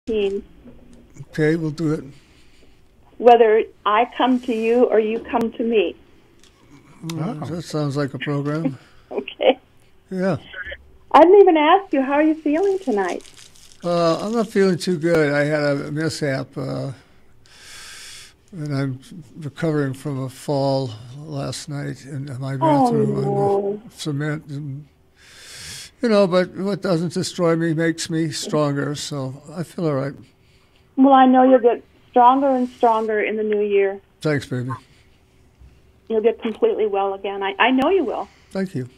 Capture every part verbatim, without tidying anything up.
fifteen. Okay, we'll do it. Whether I come to you or you come to me. Oh. That sounds like a program. Okay. Yeah. I didn't even ask you, how are you feeling tonight? Uh, I'm not feeling too good. I had a mishap, uh, and I'm recovering from a fall last night in my bathroom oh, no. on the cement. And, you know, but what doesn't destroy me makes me stronger, so I feel all right. Well, I know you'll get stronger and stronger in the new year. Thanks, baby. You'll get completely well again. I, I know you will. Thank you.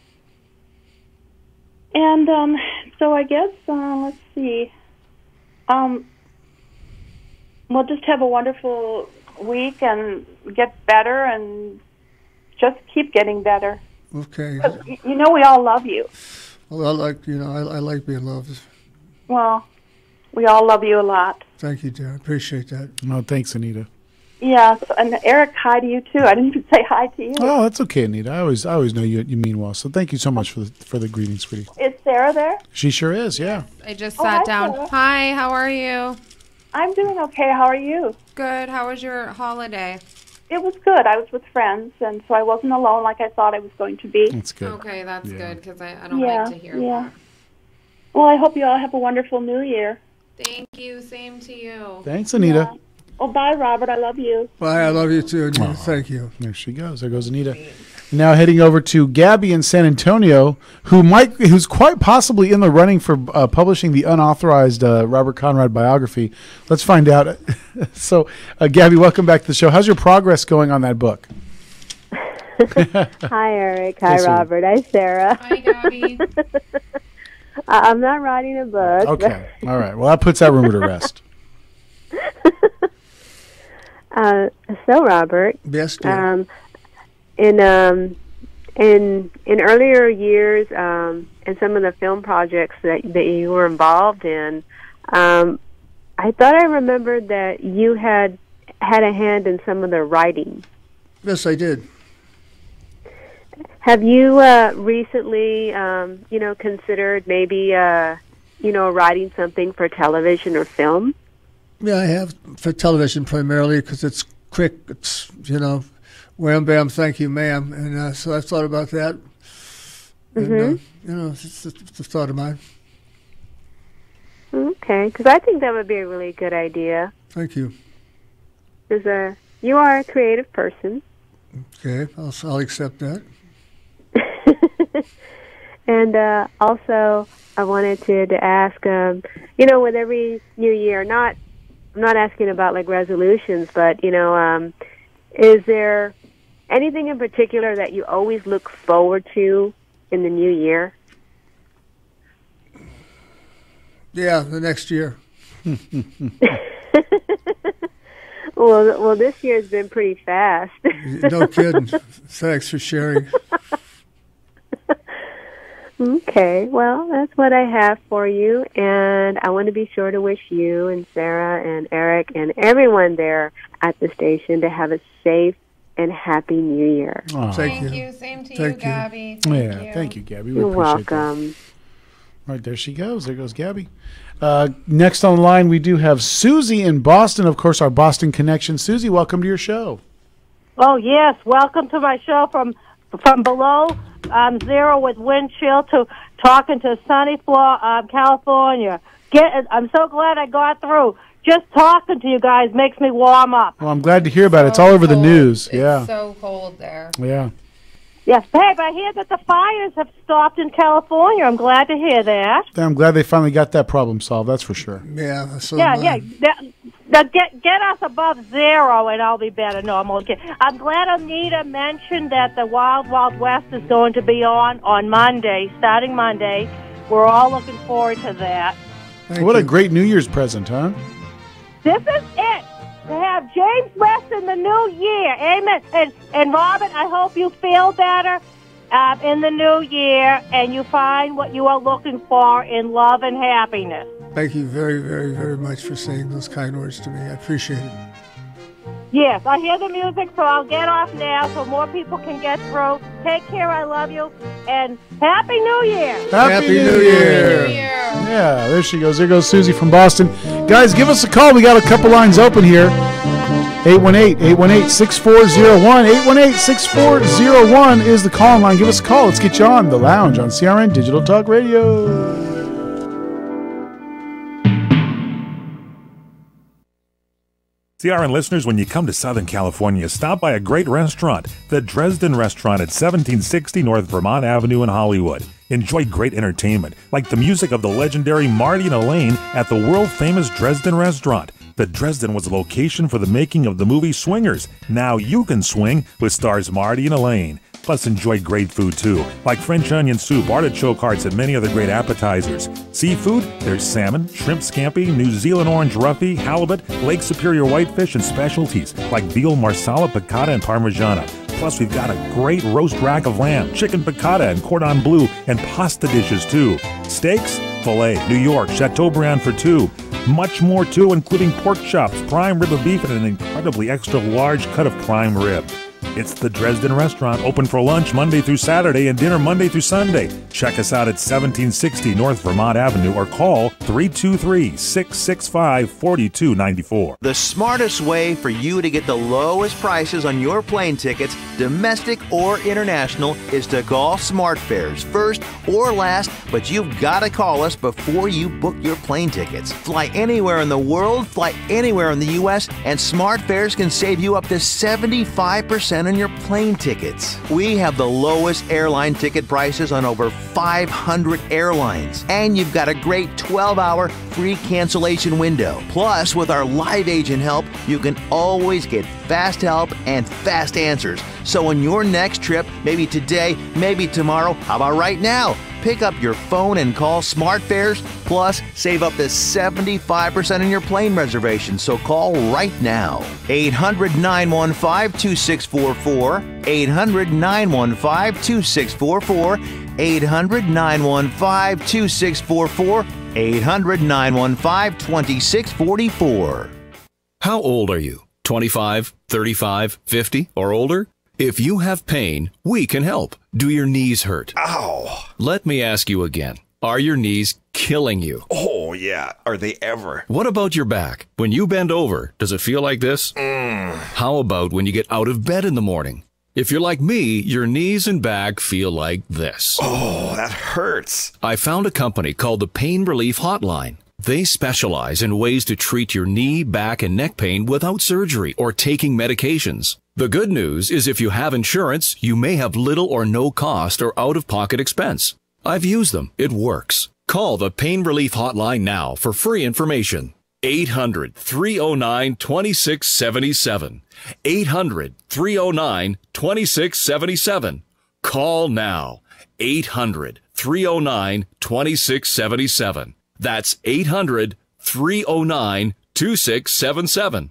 And um, so I guess, uh, let's see. Um, we'll just have a wonderful week and get better and just keep getting better. Okay. You know we all love you. Well, I like, you know, I, I like being loved. Well, we all love you a lot. Thank you, dear. I appreciate that. Oh, thanks, Anita. Yeah, and Eric, hi to you too. I didn't even say hi to you. Oh, that's okay, Anita. I always, I always know you, you mean well. So thank you so much for the for the greeting, sweetie. Is Sarah there? She sure is. Yeah. I just Oh, sat hi, down. Sarah. Hi, how are you? I'm doing okay. How are you? Good. How was your holiday? It was good. I was with friends, and so I wasn't alone like I thought I was going to be. That's good. Okay, that's Yeah. good because I, I don't Yeah, like to hear yeah. that. Well, I hope you all have a wonderful New Year. Thank you. Same to you. Thanks, Anita. Yeah. Oh, bye, Robert. I love you. Bye, I love you too, Anita. Aw. Thank you. There she goes. There goes Anita. Now heading over to Gabby in San Antonio, who might, who's quite possibly in the running for uh, publishing the unauthorized uh, Robert Conrad biography. Let's find out. so, uh, Gabby, welcome back to the show. How's your progress going on that book? Hi, Eric. Hi, Yes, Robert. Hi, Sarah. Hi, Gabby. I- I'm not writing a book. Okay. All right. Well, that puts that rumor to rest. uh, so, Robert, Yes, dear. um, in um, in in earlier years, um, in some of the film projects that that you were involved in, um, I thought I remembered that you had had a hand in some of the writing. Yes, I did. Have you uh, recently, um, you know, considered maybe, uh, you know, writing something for television or film? Yeah, I have for television primarily because it's quick. It's, you know, wham, bam, thank you, ma'am. And uh, so I've thought about that. And, Mhm. uh, you know, it's, it's, it's a thought of mine. Okay, because I think that would be a really good idea. Thank you. Because uh, you are a creative person. Okay, I'll, I'll accept that. And uh, also, I wanted to, to ask, um, you know, with every new year, not, I'm not asking about like resolutions, but, you know, um, is there anything in particular that you always look forward to in the new year? Yeah, the next year. well, well, this year's been pretty fast. No kidding. Thanks for sharing. Okay, well, that's what I have for you, and I want to be sure to wish you and Sarah and Eric and everyone there at the station to have a safe and happy New Year. Aw. Thank Thank you. you. Same to Thank you, you. Gabby. Thank Yeah. you. Thank you, Gabby. We You're appreciate that. welcome. All right, there she goes. There goes Gabby. Uh, next on the line, we do have Susie in Boston. Of course, our Boston connection. Susie, welcome to your show. Oh, yes. Welcome to my show from from below um, zero with wind chill to talking to sunny Florida, um, California. Get, I'm so glad I got through. Just talking to you guys makes me warm up. Well, I'm glad to hear about it. It's So all over the cold. news. It's Yeah. so cold there. Yeah. Yes, babe, I hear that the fires have stopped in California. I'm glad to hear that. I'm glad they finally got that problem solved. That's for sure. Yeah, so Yeah, am I. yeah. That, that get get us above zero, and I'll be better. No, I'm okay. I'm glad Anita mentioned that the Wild Wild West is going to be on on Monday, starting Monday. We're all looking forward to that. Thank What a you. great New Year's present, huh? This is it. To have James West in the new year. Amen. And, and Robert, I hope you feel better uh, in the new year and you find what you are looking for in love and happiness. Thank you very, very, very much for saying those kind words to me. I appreciate it. Yes, I hear the music, so I'll get off now so more people can get through. Take care. I love you. And Happy New Year. Happy, Happy New Year. New Year. Yeah, there she goes. There goes Susie from Boston. Guys, give us a call. We got a couple lines open here. eight one eight, eight one eight, six four zero one. eight one eight, six four zero one is the call line. Give us a call. Let's get you on The Lounge on C R N Digital Talk Radio. C R N listeners, when you come to Southern California, stop by a great restaurant, the Dresden Restaurant at seventeen sixty North Vermont Avenue in Hollywood. Enjoy great entertainment, like the music of the legendary Marty and Elaine at the world-famous Dresden Restaurant. The Dresden was a location for the making of the movie Swingers. Now you can swing with stars Marty and Elaine. Plus, enjoy great food, too, like French onion soup, artichoke hearts, and many other great appetizers. Seafood, there's salmon, shrimp scampi, New Zealand orange roughy, halibut, Lake Superior whitefish, and specialties like veal, marsala, piccata, and parmigiana. Plus, we've got a great roast rack of lamb, chicken piccata, and cordon bleu, and pasta dishes, too. Steaks, filet, New York, Chateaubriand for two. Much more, too, including pork chops, prime rib of beef, and an incredibly extra large cut of prime rib. It's the Dresden Restaurant, open for lunch Monday through Saturday and dinner Monday through Sunday. Check us out at seventeen sixty North Vermont Avenue or call three two three, six six five, four two nine four. The smartest way for you to get the lowest prices on your plane tickets, domestic or international, is to call SmartFares first or last, but you've got to call us before you book your plane tickets. Fly anywhere in the world, fly anywhere in the U S, and SmartFares can save you up to seventy-five percent on your plane tickets. We have the lowest airline ticket prices on over five hundred airlines, and you've got a great twelve hour free cancellation window. Plus, with our live agent help, you can always get fast help and fast answers. So on your next trip, maybe today, maybe tomorrow, how about right now? Pick up your phone and call SmartFares, plus save up to seventy-five percent on your plane reservation. So call right now. eight hundred, nine one five, two six four four. eight hundred, nine one five, two six four four. eight hundred, nine one five, two six four four. eight hundred, nine one five, two six four four. How old are you? twenty-five, thirty-five, fifty, or older? If you have pain, we can help. Do your knees hurt? Ow. Let me ask you again. Are your knees killing you? Oh, yeah. Are they ever? What about your back? When you bend over, does it feel like this? Mm. How about when you get out of bed in the morning? If you're like me, your knees and back feel like this. Oh, that hurts. I found a company called the Pain Relief Hotline. They specialize in ways to treat your knee, back, and neck pain without surgery or taking medications. The good news is if you have insurance, you may have little or no cost or out-of-pocket expense. I've used them. It works. Call the Pain Relief Hotline now for free information. eight hundred, three oh nine, two six seven seven. eight hundred, three oh nine, two six seven seven. Call now. eight hundred, three oh nine, two six seven seven. That's eight hundred, three oh nine, two six seven seven.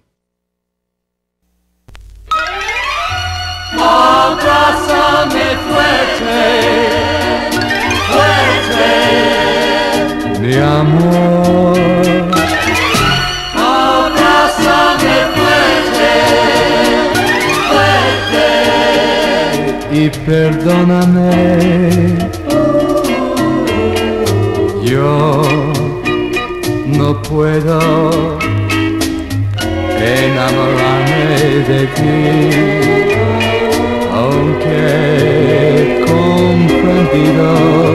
Abrázame fuerte, fuerte, mi amor. Abrázame fuerte, fuerte, y perdóname. Yo no puedo enamorarme de ti, aunque he comprendido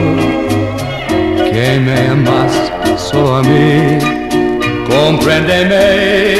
que me amas solo a mí. Compréndeme,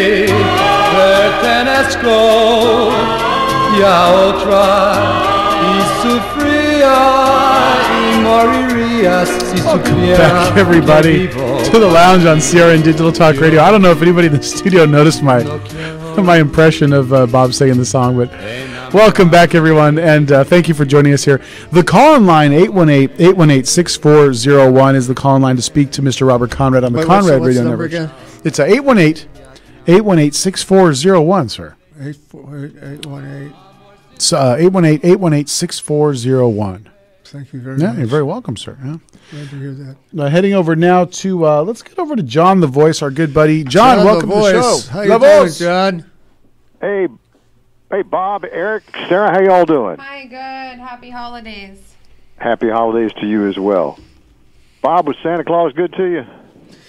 pertenezco ya a otra y sufría y moriría si Welcome supiera back, everybody, to the Lounge on C R N Digital Talk Radio. I don't know if anybody in the studio noticed my my impression of uh, Bob singing the song, but welcome back, everyone, and uh, thank you for joining us here. The call-in line, eight one eight, eight one eight, six four zero one, is the call-in line to speak to Mister Robert Conrad on the Wait, Conrad what's the, what's Radio the number Network. again? It's uh, eight one eight, eight one eight, six four zero one, sir. eight four eight, eight one eight. It's uh, eight one eight, eight one eight, six four zero one. Thank you very yeah, much. You're very welcome, sir. Yeah. Glad to hear that. Uh, heading over now to, uh, let's get over to John the Voice, our good buddy. John, John welcome the to the Voice. show. How La you doing, Voz. John? Hey, hey, Bob, Eric, Sarah, how y'all doing? Hi, good. Happy holidays. Happy holidays to you as well. Bob, was Santa Claus good to you?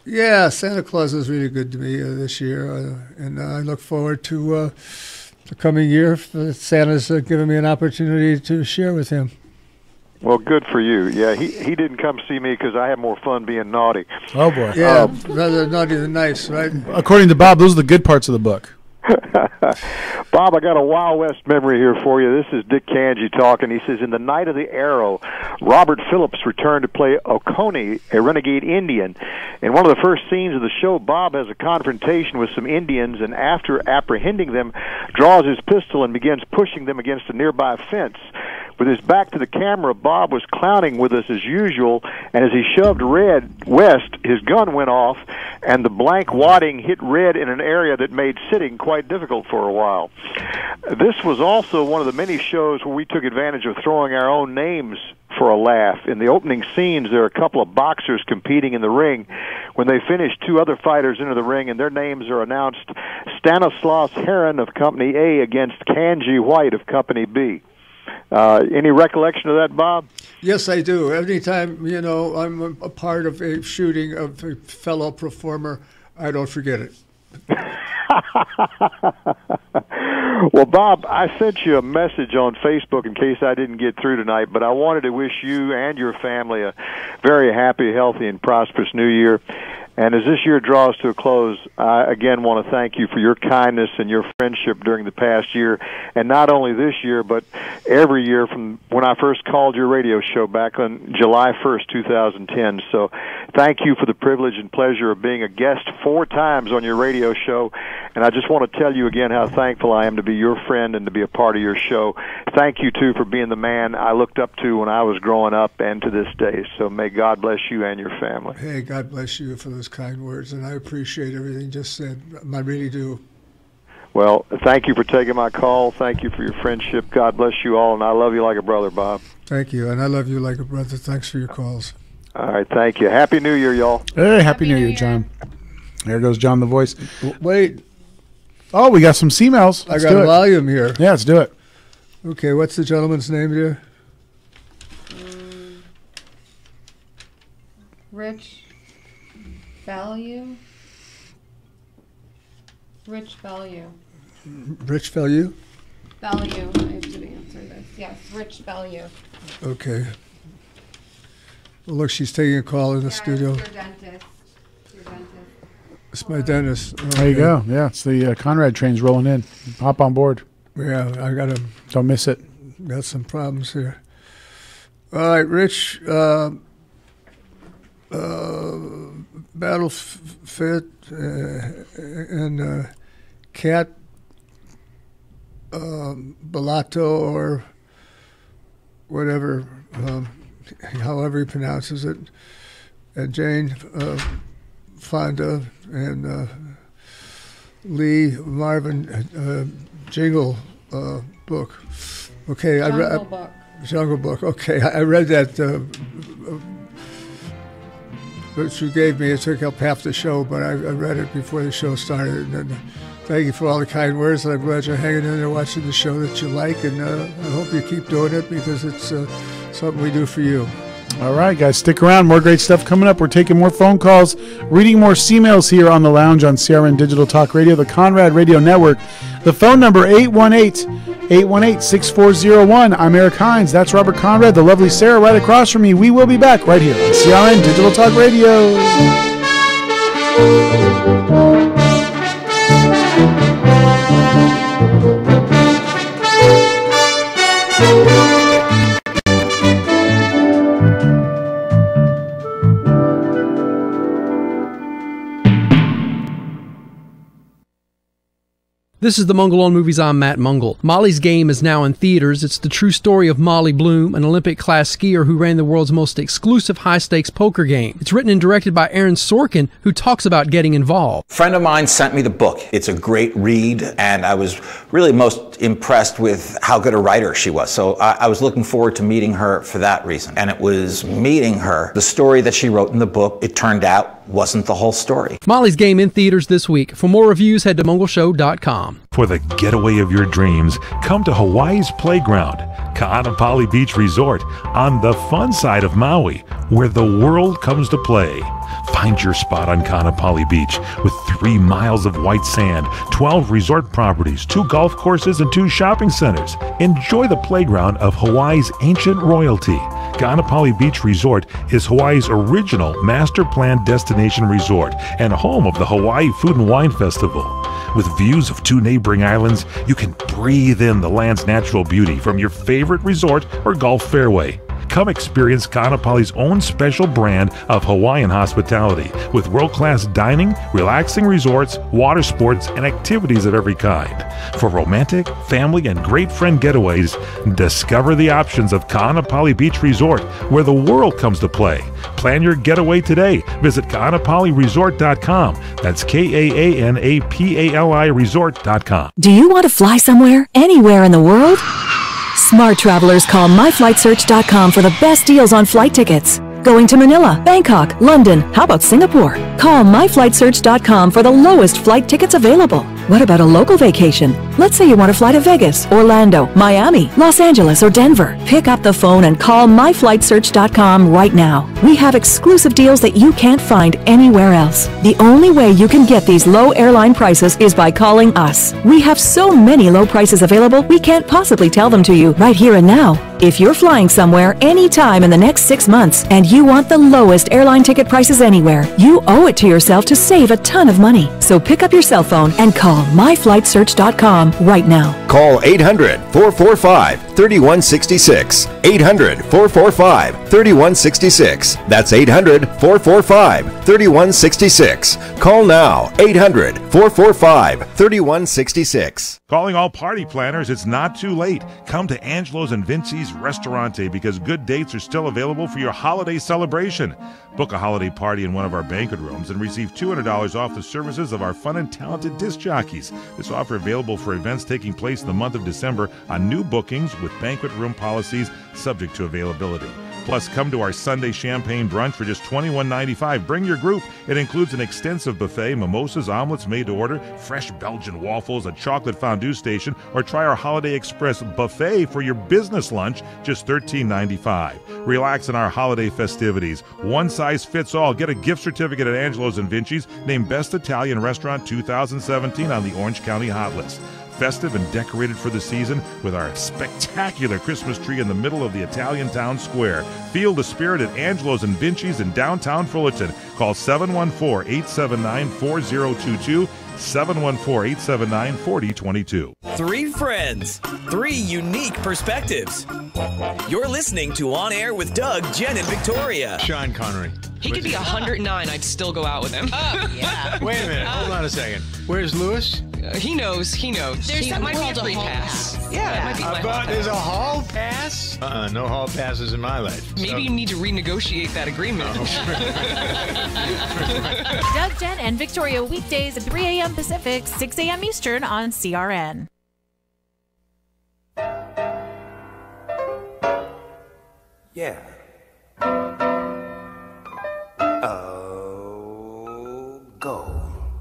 Yeah, Santa Claus is really good to me uh, this year, uh, and uh, I look forward to uh, the coming year. Uh, Santa's uh, given me an opportunity to share with him. Well, good for you. Yeah, he he didn't come see me because I have more fun being naughty. Oh, boy. Yeah, Um, rather naughty than nice, right? According to Bob, those are the good parts of the book. Bob, I got a Wild West memory here for you. This is Dick Kanji talking. He says, in The Night of the Arrow, Robert Phillips returned to play Oconee, a renegade Indian. In one of the first scenes of the show, Bob has a confrontation with some Indians, and after apprehending them, draws his pistol and begins pushing them against a nearby fence. With his back to the camera, Bob was clowning with us as usual, and as he shoved Red west, his gun went off, and the blank wadding hit Red in an area that made sitting quite difficult for a while. This was also one of the many shows where we took advantage of throwing our own names for a laugh. In the opening scenes, there are a couple of boxers competing in the ring. When they finish, two other fighters enter the ring, and their names are announced: Stanislaus Heron of Company A against Kanji White of Company B. Uh, any recollection of that, Bob? Yes, I do. Anytime, you know, I'm a, a part of a shooting of a fellow performer, I don't forget it. Well, Bob, I sent you a message on Facebook in case I didn't get through tonight, but I wanted to wish you and your family a very happy, healthy, and prosperous New Year. And as this year draws to a close, I again want to thank you for your kindness and your friendship during the past year, and not only this year, but every year from when I first called your radio show back on July first, two thousand ten. So thank you for the privilege and pleasure of being a guest four times on your radio show, and I just want to tell you again how thankful I am to be your friend and to be a part of your show. Thank you, too, for being the man I looked up to when I was growing up and to this day. So may God bless you and your family. Hey, God bless you for those kind words, and I appreciate everything you just said. I really do. Well, thank you for taking my call. Thank you for your friendship. God bless you all, and I love you like a brother, Bob. Thank you, and I love you like a brother. Thanks for your calls. All right, thank you. Happy New Year, y'all. Hey, Happy, Happy New, New Year, Year, John. There goes John the voice. Wait. Oh, we got some C-mails. I got a volume here. Yeah, let's do it. Okay, what's the gentleman's name here? Um, Rich Value. Rich Value. Rich Value? Value. I have to answer this. Yes, Rich Value. Okay. Well, look, she's taking a call in the yeah, studio. It's your dentist. Your dentist. It's my dentist. Okay. There you go. Yeah, it's the uh, Conrad train's rolling in. Hop on board. Yeah, I got to. Don't miss it. Got some problems here. All right, Rich. Uh, uh, Battlefit uh, and uh, Cat uh, Bellato or whatever, um, however he pronounces it, and Jane uh, Fonda and uh, Lee Marvin uh, Jingle uh, book. Okay, Jungle I read Book. Jungle Book. Okay, I, I read that. Uh, that you gave me. It took up half the show, but I, I read it before the show started. And, and thank you for all the kind words. And I'm glad you're hanging in there watching the show that you like, and uh, I hope you keep doing it because it's uh, something we do for you. All right, guys, stick around. More great stuff coming up. We're taking more phone calls, reading more C-mails here on the lounge on C R N Digital Talk Radio, the Conrad Radio Network. The phone number, eight one eight, eight one eight, six four zero one. I'm Eric Hines. That's Robert Conrad, the lovely Sarah right across from me. We will be back right here on C R N Digital Talk Radio. This is the Mungle on Movies. I'm Matt Mungle. Molly's Game is now in theaters. It's the true story of Molly Bloom, an Olympic-class skier who ran the world's most exclusive high-stakes poker game. It's written and directed by Aaron Sorkin, who talks about getting involved. A friend of mine sent me the book. It's a great read, and I was really most impressed with how good a writer she was. So I, I was looking forward to meeting her for that reason. And it was meeting her. The story that she wrote in the book, it turned out wasn't the whole story. Molly's Game in theaters this week. For more reviews, head to Mongol Show dot com. For the getaway of your dreams, come to Hawaii's Playground, Ka'anapali Beach Resort, on the fun side of Maui, where the world comes to play. Find your spot on Ka'anapali Beach with three miles of white sand, twelve resort properties, two golf courses, and two shopping centers. Enjoy the playground of Hawaii's ancient royalty. Ka'anapali Beach Resort is Hawaii's original master plan destination resort and home of the Hawaii Food and Wine Festival. With views of two neighboring islands, you can breathe in the land's natural beauty from your favorite resort or golf fairway. Come experience Ka'anapali's own special brand of Hawaiian hospitality with world-class dining, relaxing resorts, water sports, and activities of every kind. For romantic, family, and great friend getaways, discover the options of Ka'anapali Beach Resort, where the world comes to play. Plan your getaway today. Visit Ka'anapali Resort dot com. That's K A A N A P A L I Resort dot com. Do you want to fly somewhere, anywhere in the world? Smart travelers call my flight search dot com for the best deals on flight tickets. Going to Manila, Bangkok, London, how about Singapore? Call my flight search dot com for the lowest flight tickets available. What about a local vacation? Let's say you want to fly to Vegas, Orlando, Miami, Los Angeles, or Denver. Pick up the phone and call my flight search dot com right now. We have exclusive deals that you can't find anywhere else. The only way you can get these low airline prices is by calling us. We have so many low prices available, we can't possibly tell them to you right here and now. If you're flying somewhere anytime in the next six months and you want the lowest airline ticket prices anywhere, you owe it to yourself to save a ton of money. So pick up your cell phone and call my flight search dot com right now. Call eight hundred, four four five, three one six six. eight hundred, four four five, three one six six. That's eight hundred, four four five, three one six six. Call now. eight hundred, four four five, three one six six. Calling all party planners, it's not too late. Come to Angelo's and Vinci's Restaurante because good dates are still available for your holiday celebration. Book a holiday party in one of our banquet rooms and receive two hundred dollars off the services of our fun and talented disc jockeys. This offer available for events taking place in the month of December on new bookings with banquet room policies subject to availability. Plus, come to our Sunday champagne brunch for just twenty-one ninety-five. Bring your group. It includes an extensive buffet, mimosas, omelets made to order, fresh Belgian waffles, a chocolate fondue station, or try our Holiday Express buffet for your business lunch, just thirteen ninety-five. Relax in our holiday festivities. One size fits all. Get a gift certificate at Angelo's and Vinci's, named Best Italian Restaurant two thousand seventeen on the Orange County Hot List. Festive and decorated for the season with our spectacular Christmas tree in the middle of the Italian town square. Feel the spirit at Angelo's and Vinci's in downtown Fullerton. Call seven one four, eight seven nine, four zero two two, seven one four, eight seven nine, four zero two two. Three friends, three unique perspectives. You're listening to On Air with Doug, Jen, and Victoria. Sean Connery. He could be one hundred nine. I'd still go out with him. Oh, yeah. Wait a minute. Hold on a second. Where's Lewis? Uh, he knows. He knows. There's he, something might be a called a free hall pass. pass. Yeah, Yeah. it might be my About, hall there's a pass. hall pass? Uh-uh, no hall passes in my life. Maybe so. you need to renegotiate that agreement. Doug, Jen, and Victoria weekdays at three a.m. Pacific, six a.m. Eastern on C R N. Yeah. Oh, go.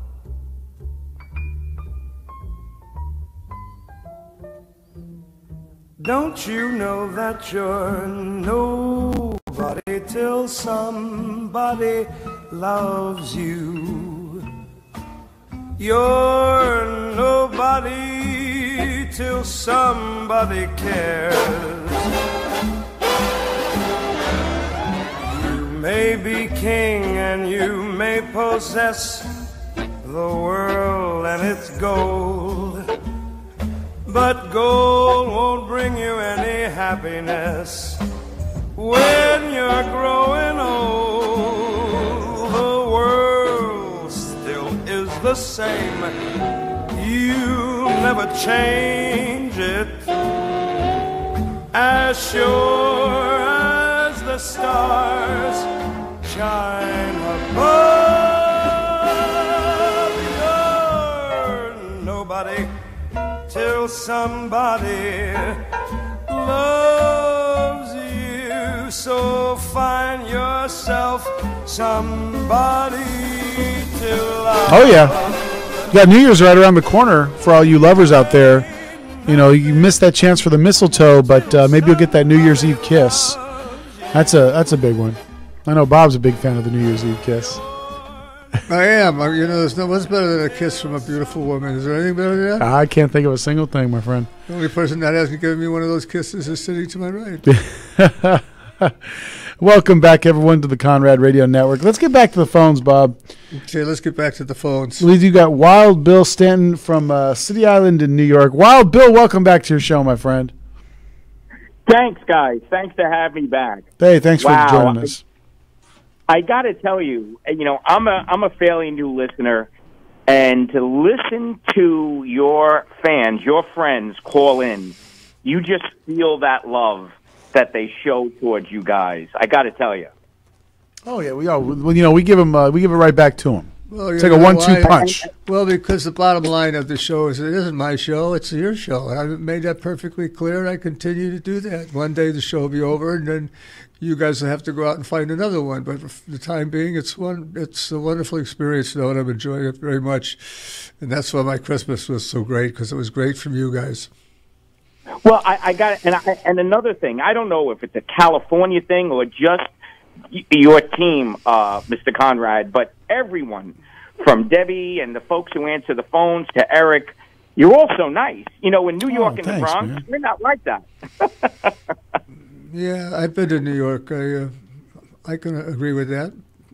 Don't you know that you're nobody till somebody loves you? You're nobody till somebody cares. You may be king and you may possess the world and its gold, but gold won't bring you any happiness when you're growing old. The world still is the same. You never change it. As sure as the stars shine above, you're nobody till somebody loves you so find yourself somebody to love. Oh, yeah. You got New Year's right around the corner for all you lovers out there. You know, you missed that chance for the mistletoe, but uh, maybe you'll get that New Year's Eve kiss. That's a that's a big one. I know Bob's a big fan of the New Year's Eve kiss. I am. I, you know, there's no what's better than a kiss from a beautiful woman. Is there anything better than that? I can't think of a single thing, my friend. The only person that hasn't given me one of those kisses is sitting to my right. Welcome back, everyone, to the Conrad Radio Network. Let's get back to the phones, Bob. Okay, let's get back to the phones. We do got Wild Bill Stanton from uh, City Island in New York. Wild Bill, welcome back to your show, my friend. Thanks, guys. Thanks for having me back. Hey, thanks wow. for joining us. I, I got to tell you, you know, I'm a I'm a fairly new listener, and to listen to your fans, your friends call in, you just feel that love that they show towards you guys. I got to tell you. Oh yeah, we all well, you know we give them uh, we give it right back to them. Well, it's like a one-two punch. Well, because the bottom line of the show is it isn't my show; it's your show. I've made that perfectly clear, and I continue to do that. One day the show will be over, and then you guys will have to go out and find another one. But for the time being, it's one. It's a wonderful experience, though, and I'm enjoying it very much. And that's why my Christmas was so great, because it was great from you guys. Well, I, I got and I, and another thing. I don't know if it's a California thing or just your team, uh, Mister Conrad, but everyone from Debbie and the folks who answer the phones to Eric, you're all so nice. You know, in New York oh, and thanks, the Bronx, man. we're not like that. Yeah, I've been to New York. I uh, I can agree with that.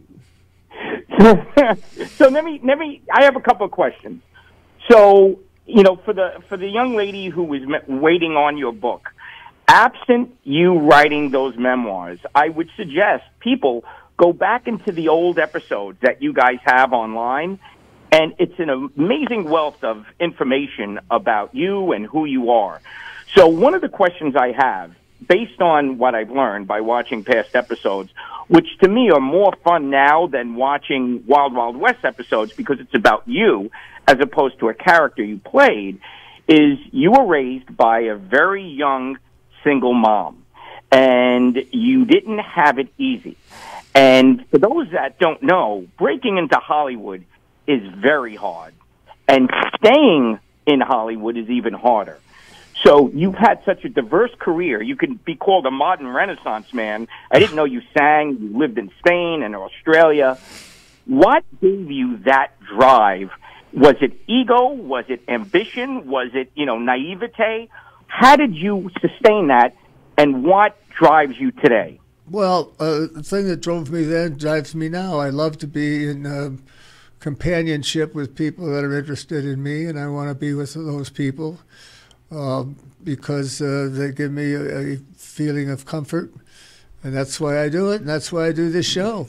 So let me let me. I have a couple of questions. So you know, for the for the young lady who was waiting on your book, absent you writing those memoirs, I would suggest people go back into the old episodes that you guys have online, and it's an amazing wealth of information about you and who you are. So one of the questions I have, based on what I've learned by watching past episodes, which to me are more fun now than watching Wild Wild West episodes because it's about you as opposed to a character you played, is you were raised by a very young single mom, and you didn't have it easy. And for those that don't know, breaking into Hollywood is very hard, and staying in Hollywood is even harder. So you've had such a diverse career. You could be called a modern Renaissance man. I didn't know you sang. You lived in Spain and Australia. What gave you that drive? Was it ego? Was it ambition? Was it, you know, naivete? How did you sustain that, and what drives you today? Well, uh, the thing that drove me then drives me now. I love to be in uh, companionship with people that are interested in me, and I want to be with those people uh, because uh, they give me a, a feeling of comfort, and that's why I do it, and that's why I do this show.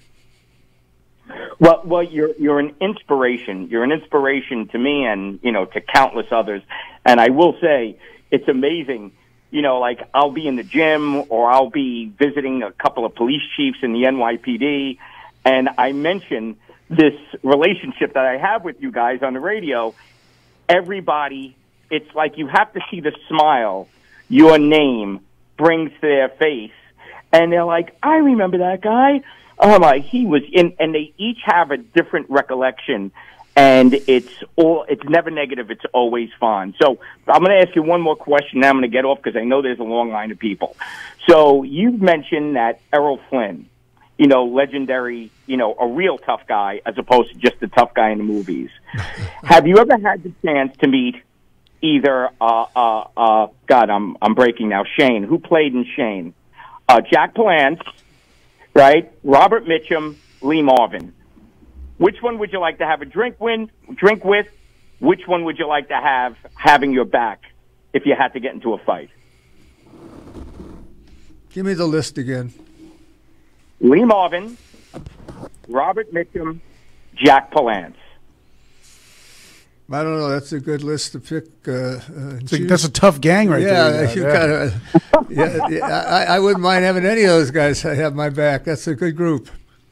Well, well, you're you're an inspiration. You're an inspiration to me, and you know, to countless others. And I will say, it's amazing. You know, like I'll be in the gym or I'll be visiting a couple of police chiefs in the N Y P D, and I mention this relationship that I have with you guys on the radio. Everybody, it's like you have to see the smile your name brings to their face, and they're like, I remember that guy. Oh my, he was in, and they each have a different recollection. And it's all, it's never negative. It's always fun. So I'm going to ask you one more question. Now I'm going to get off because I know there's a long line of people. So you've mentioned that Errol Flynn, you know, legendary, you know, a real tough guy as opposed to just a tough guy in the movies. Have you ever had the chance to meet either, uh, uh, uh, God, I'm, I'm breaking now, Shane, who played in Shane, uh, Jack Palance, right? Robert Mitchum, Lee Marvin. Which one would you like to have a drink with? Drink with? Which one would you like to have having your back if you had to get into a fight? Give me the list again. Lee Marvin, Robert Mitchum, Jack Palance. I don't know. That's a good list to pick. Uh, uh, a, that's a tough gang right yeah, there. You yeah, gotta, yeah, yeah I, I wouldn't mind having any of those guys have my back. That's a good group.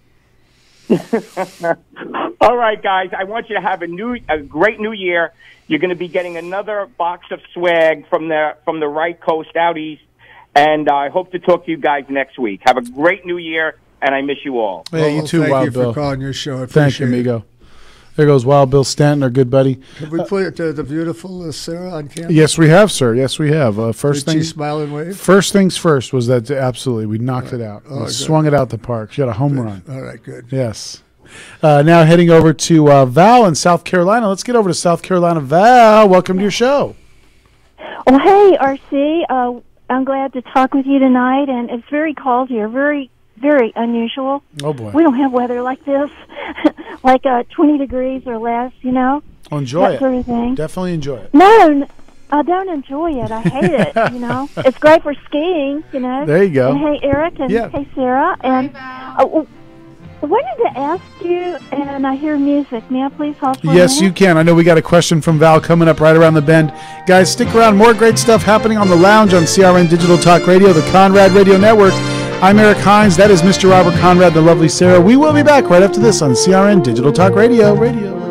All right, guys. I want you to have a new, a great new year. You're going to be getting another box of swag from the from the right coast out east, And I hope to talk to you guys next week. Have a great new year, and I miss you all. Yeah, you Well, too, thank Wild you Bill. for calling your show. I Thank you, appreciate it. amigo. There goes Wild Bill Stanton, our good buddy. Have we put the, the beautiful uh, Sarah on camera? Yes, we have, sir. Yes, we have. Uh, first Did she things, smile and wave? First things first was that absolutely we knocked it out. Oh, We good. swung it out the park. She had a home run. All right, good. Yes. Uh, now heading over to uh, Val in South Carolina. Let's get over to South Carolina. Val, welcome to your show. Well, hey, R C. Uh, I'm glad to talk with you tonight, and it's very cold here. Very, very unusual. Oh, boy. We don't have weather like this, like uh, twenty degrees or less, you know? Well, enjoy that it. sort of thing. Definitely enjoy it. No, n- I don't enjoy it. I hate it, you know? It's great for skiing, you know? There you go. And hey, Eric, and Yeah. hey, Sarah. And uh, w- I wanted to ask you, and I hear music. May I please hold for a Yes, minute? you can. I know we got a question from Val coming up right around the bend. Guys, stick around. More great stuff happening on the lounge on C R N Digital Talk Radio, the Conrad Radio Network. I'm Eric Hines. That is Mister Robert Conrad, the lovely Sarah. We will be back right after this on C R N Digital Talk Radio. Radio.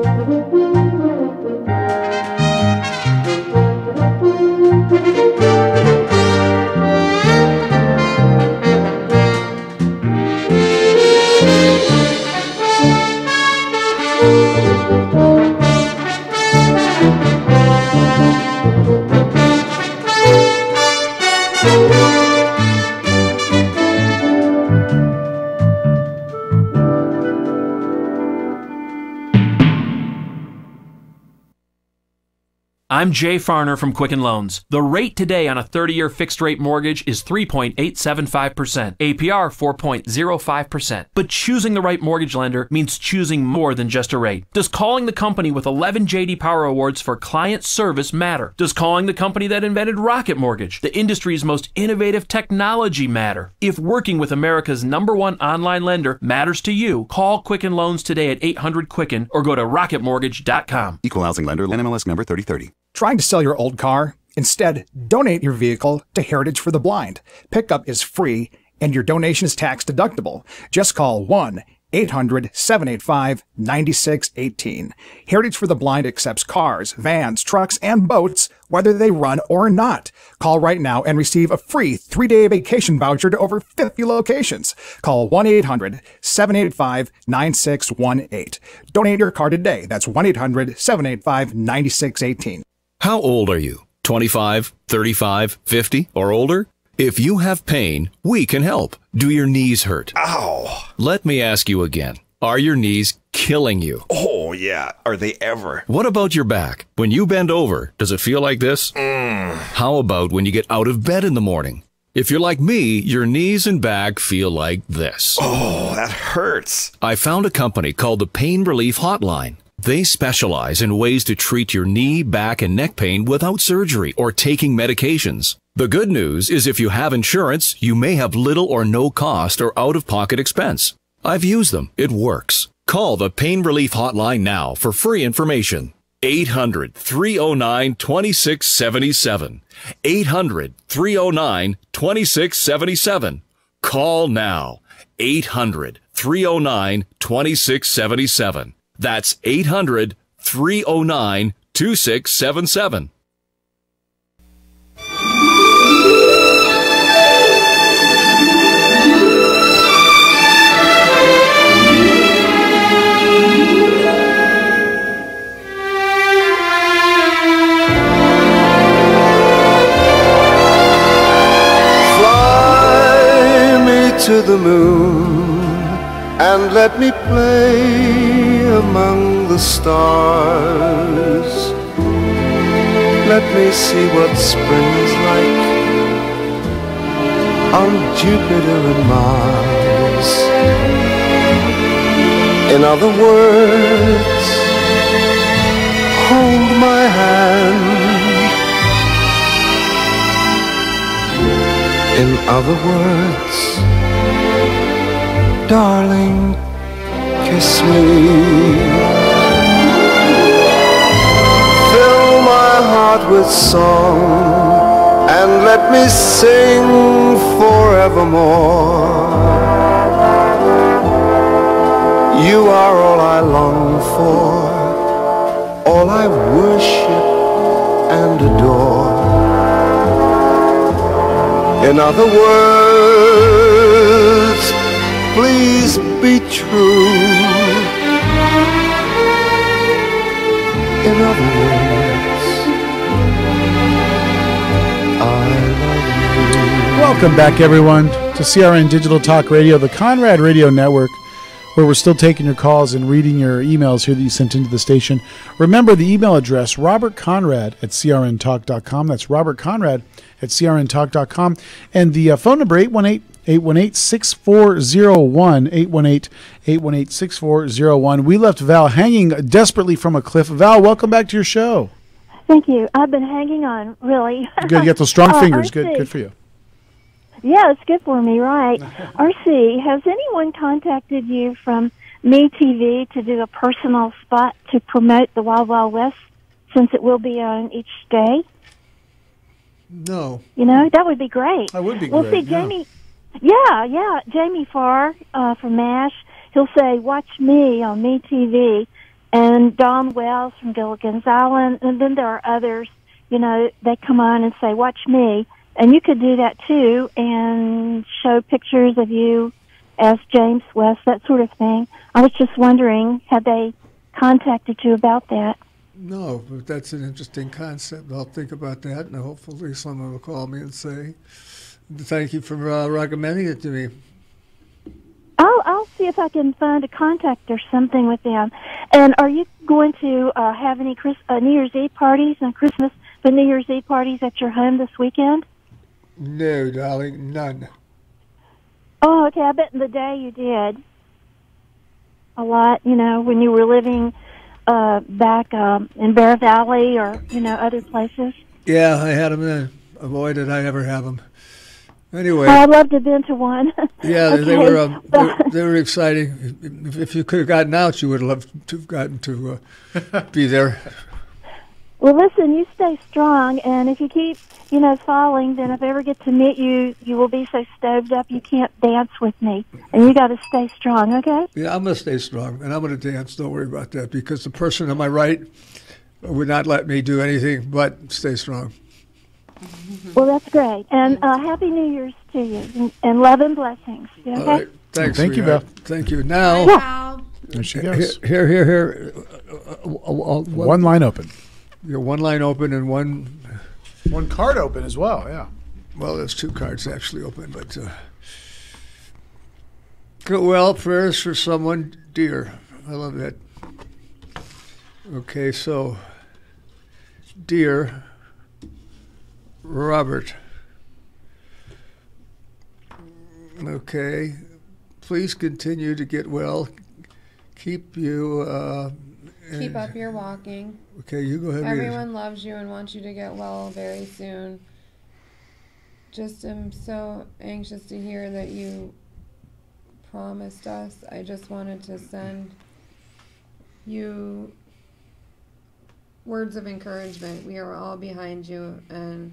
I'm Jay Farner from Quicken Loans. The rate today on a thirty-year fixed-rate mortgage is three point eight seven five percent, A P R four point zero five percent. But choosing the right mortgage lender means choosing more than just a rate. Does calling the company with eleven J D Power Awards for client service matter? Does calling the company that invented Rocket Mortgage, the industry's most innovative technology, matter? If working with America's number one online lender matters to you, call Quicken Loans today at eight hundred Quicken or go to rocket mortgage dot com. Equal housing lender, N M L S number thirty thirty. Trying to sell your old car? Instead, donate your vehicle to Heritage for the Blind. Pickup is free and your donation is tax deductible. Just call one eight hundred seven eight five nine six one eight. Heritage for the Blind accepts cars, vans, trucks, and boats, whether they run or not. Call right now and receive a free three-day vacation voucher to over fifty locations. Call one eight hundred seven eight five nine six one eight. Donate your car today. That's one eight hundred seven eight five nine six one eight. How old are you? twenty-five, thirty-five, fifty, or older? If you have pain, we can help. Do your knees hurt? Ow. Let me ask you again. Are your knees killing you? Oh, yeah. Are they ever? What about your back? When you bend over, does it feel like this? Mm. How about when you get out of bed in the morning? If you're like me, your knees and back feel like this. Oh, that hurts. I found a company called the Pain Relief Hotline. They specialize in ways to treat your knee, back, and neck pain without surgery or taking medications. The good news is if you have insurance, you may have little or no cost or out-of-pocket expense. I've used them. It works. Call the Pain Relief Hotline now for free information. eight hundred, three oh nine, two six seven seven. eight hundred, three oh nine, two six seven seven. Call now. eight hundred, three oh nine, two six seven seven. That's eight hundred, three oh nine, two six seven seven. Fly me to the moon and let me play among the stars. Let me see what spring's like on Jupiter and Mars. In other words, hold my hand. In other words, darling, kiss me. Fill my heart with song and let me sing forevermore. You are all I long for, all I worship and adore. In other words, please be true. In other words, I love you. Welcome back, everyone, to C R N Digital Talk Radio, the Conrad Radio Network, where we're still taking your calls and reading your emails here that you sent into the station. Remember the email address, robert conrad at c r n talk dot com. That's Robert Conrad at c r n talk dot com. And the uh, phone number, eight one eight, eight one eight, six four zero one, eight one eight, eight one eight, six four zero one. We left Val hanging desperately from a cliff. Val, welcome back to your show. Thank you. I've been hanging on, really. Good. You got those strong Uh, fingers. R C. Good. Good for you. Yeah, it's good for me, right? R C, has anyone contacted you from Me T V to do a personal spot to promote the Wild Wild West, since it will be on each day? No. You know, that would be great. That would be well, great, see, yeah. Jamie, yeah, yeah, Jamie Farr uh, from MASH, he'll say, watch me on Me T V, and Don Wells from Gilligan's Island, and then there are others, you know, they come on and say, watch me. And you could do that too, and show pictures of you as James West, that sort of thing. I was just wondering, had they contacted you about that? No, but that's an interesting concept. I'll think about that, and hopefully someone will call me and say, thank you for uh, recommending it to me. I'll, I'll see if I can find a contact or something with them. And are you going to uh, have any Chris, uh, New Year's Eve parties and Christmas, but New Year's Eve parties at your home this weekend? No, darling, none. Oh, okay. I bet in the day you did a lot, you know, when you were living uh, back um, in Bear Valley or, you know, other places. Yeah, I had them then. Boy, did I ever have them. Anyway. I'd love to have been to one. Yeah, Okay. they were um, they, were- they were exciting. If, if you could have gotten out, you would have loved to have gotten to uh, be there. Well, listen, you stay strong, and if you keep, you know, falling, then if I ever get to meet you, you will be so stoved up you can't dance with me. And you got to stay strong, okay? Yeah, I'm going to stay strong, and I'm going to dance. Don't worry about that, because the person on my right would not let me do anything but stay strong. Well, that's great. And uh, Happy New Year's to you, and, and love and blessings. You okay? All right. Thanks, Thank you, sweetheart. Beth. Thank you. Now, Yeah. There she goes. Here, here, here. Uh, uh, uh, uh, One line open. Yeah, one line open and one. One card open as well, yeah. Well, there's two cards actually open, but. Uh, go well, prayers for someone dear. I love that. Okay, so. Dear Robert. Okay. Please continue to get well. Keep you. Uh, Keep up your walking. Okay, you go ahead. and read it. Everyone loves you and wants you to get well very soon. Just am so anxious to hear that you promised us. I just wanted to send you words of encouragement. We are all behind you and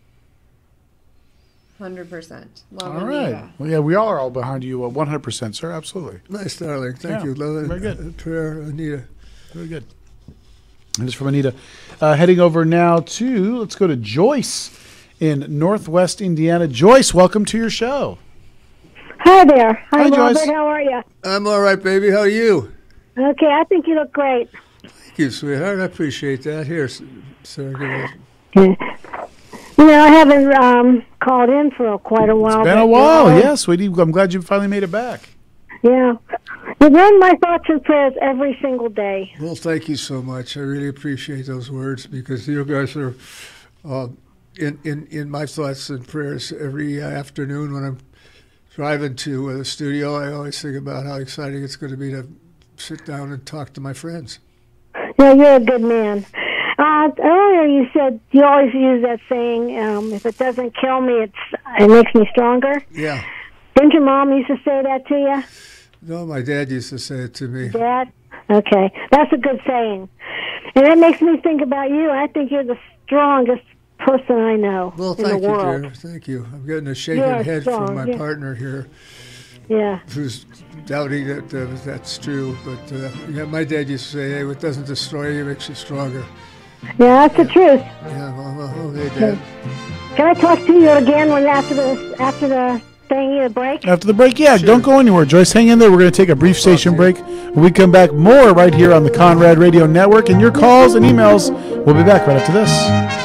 one hundred percent. Love, All Anita. right. Well, yeah, we all are all behind you uh, one hundred percent, sir. Absolutely. Nice, darling. Thank Yeah, you. Love very good. uh, Prayer, Anita. Very good. And it's from Anita. Uh, heading over now to, let's go to Joyce in Northwest Indiana. Joyce, welcome to your show. Hi there. Hi, Hi, Robert. Joyce. How are you? I'm all right, baby. How are you? Okay, I think you look great. Thank you, sweetheart. I appreciate that. Here, s- Sarah. You know, I haven't um, called in for quite a while. It's been a but, while. uh, Yeah, sweetie. I'm glad you finally made it back. Yeah. You're in my thoughts and prayers every single day. Well, thank you so much. I really appreciate those words because you guys are uh, in, in, in my thoughts and prayers every afternoon when I'm driving to uh, the studio. I always think about how exciting it's going to be to sit down and talk to my friends. Yeah, you're a good man. Uh, earlier you said you always use that saying, um, if it doesn't kill me, it's it makes me stronger. Yeah. Didn't your mom used to say that to you? No, my dad used to say it to me. Dad? Okay. That's a good saying. And that makes me think about you. I think you're the strongest person I know Well, in thank the you, world. dear. Thank you. I'm getting a shaking You're head strong, from my yeah. partner here, Yeah. who's doubting that uh, that's true. But uh, yeah, my dad used to say, "Hey, what doesn't destroy you makes you stronger." Yeah, that's the truth. Yeah, well, well, okay, Dad. Can I talk to you again when after the after the thing, the break? After the break, yeah, don't go anywhere. Joyce, hang in there. We're going to take a brief station break. When we come back, more right here on the Conrad Radio Network. And your calls and emails, we'll be back right after this.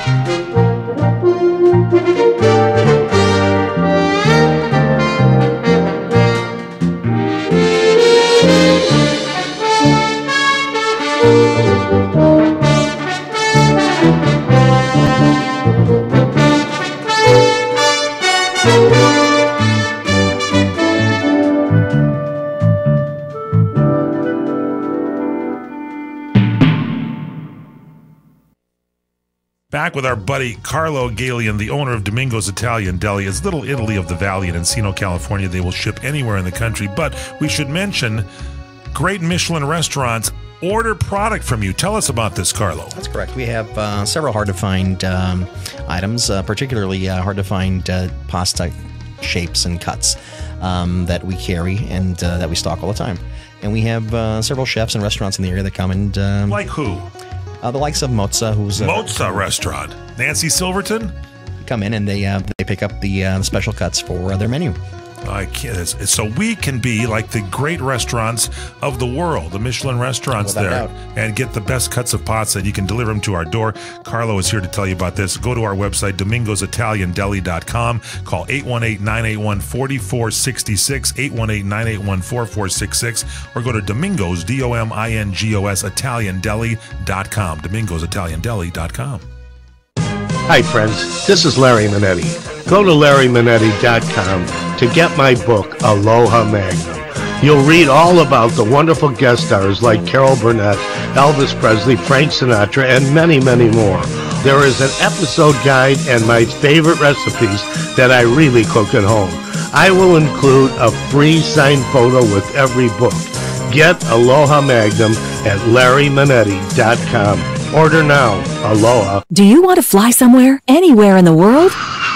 Back with our buddy Carlo Galian, the owner of Domingo's Italian Deli. It's Little Italy of the Valley in Encino, California. They will ship anywhere in the country, but we should mention great Michelin restaurants order product from you. Tell us about this, Carlo. That's correct. We have uh, several hard-to-find um, items, uh, particularly uh, hard-to-find uh, pasta shapes and cuts um, that we carry and uh, that we stock all the time. And we have uh, several chefs and restaurants in the area that come and... Um, like who? Uh, the likes of Mozza, who's... Uh, Mozza Restaurant. Nancy Silverton? Come in and they uh, they pick up the uh, special cuts for uh, their menu. I can't. So we can be like the great restaurants of the world, the Michelin restaurants Without there, doubt. and get the best cuts of pasta. You can deliver them to our door. Carlo is here to tell you about this. Go to our website, domingos italian deli dot com. Call eight one eight, nine eight one, four four six six, eight one eight, nine eight one, four four six six, or go to Domingos, D O M I N G O S, Italian Deli dot com. Domingos Italian Deli dot com. Hi, friends. This is Larry Manetti. Go to larry manetti dot com to get my book, Aloha Magnum. You'll read all about the wonderful guest stars like Carol Burnett, Elvis Presley, Frank Sinatra, and many, many more. There is an episode guide and my favorite recipes that I really cook at home. I will include a free signed photo with every book. Get Aloha Magnum at larry manetti dot com. Order now. Aloha. Do you want to fly somewhere, anywhere in the world?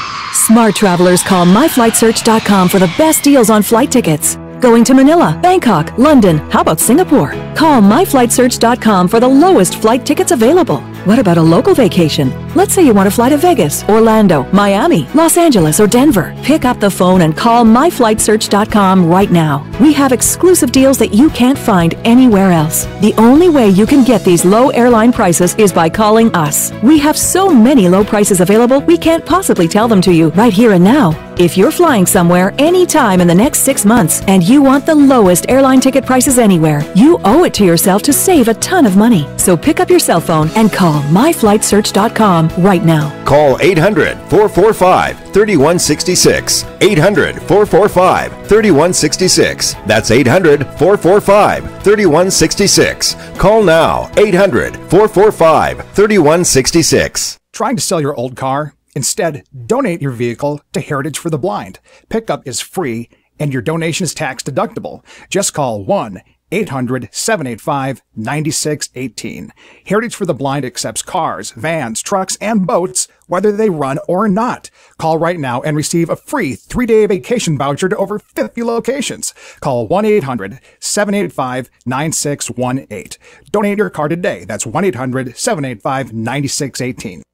Smart travelers call my flight search dot com for the best deals on flight tickets. Going to Manila, Bangkok, London, how about Singapore? Call my flight search dot com for the lowest flight tickets available. What about a local vacation? Let's say you want to fly to Vegas, Orlando, Miami, Los Angeles, or Denver. Pick up the phone and call my flight search dot com right now. We have exclusive deals that you can't find anywhere else. The only way you can get these low airline prices is by calling us. We have so many low prices available, we can't possibly tell them to you right here and now. If you're flying somewhere anytime in the next six months and you want the lowest airline ticket prices anywhere, you owe it to yourself to save a ton of money. So pick up your cell phone and call my flight search dot com right now. Call eight hundred, four four five, three one six six. eight hundred, four four five, three one six six. That's eight hundred, four four five, three one six six. Call now. eight hundred, four four five, three one six six. Trying to sell your old car? Instead, donate your vehicle to Heritage for the Blind. Pickup is free and your donation is tax deductible. Just call one eight hundred, seven eight five, nine six one eight. Heritage for the Blind accepts cars, vans, trucks, and boats, whether they run or not. Call right now and receive a free three-day vacation voucher to over fifty locations. Call one eight hundred, seven eight five, nine six one eight. Donate your car today. That's one eight hundred, seven eight five, nine six one eight.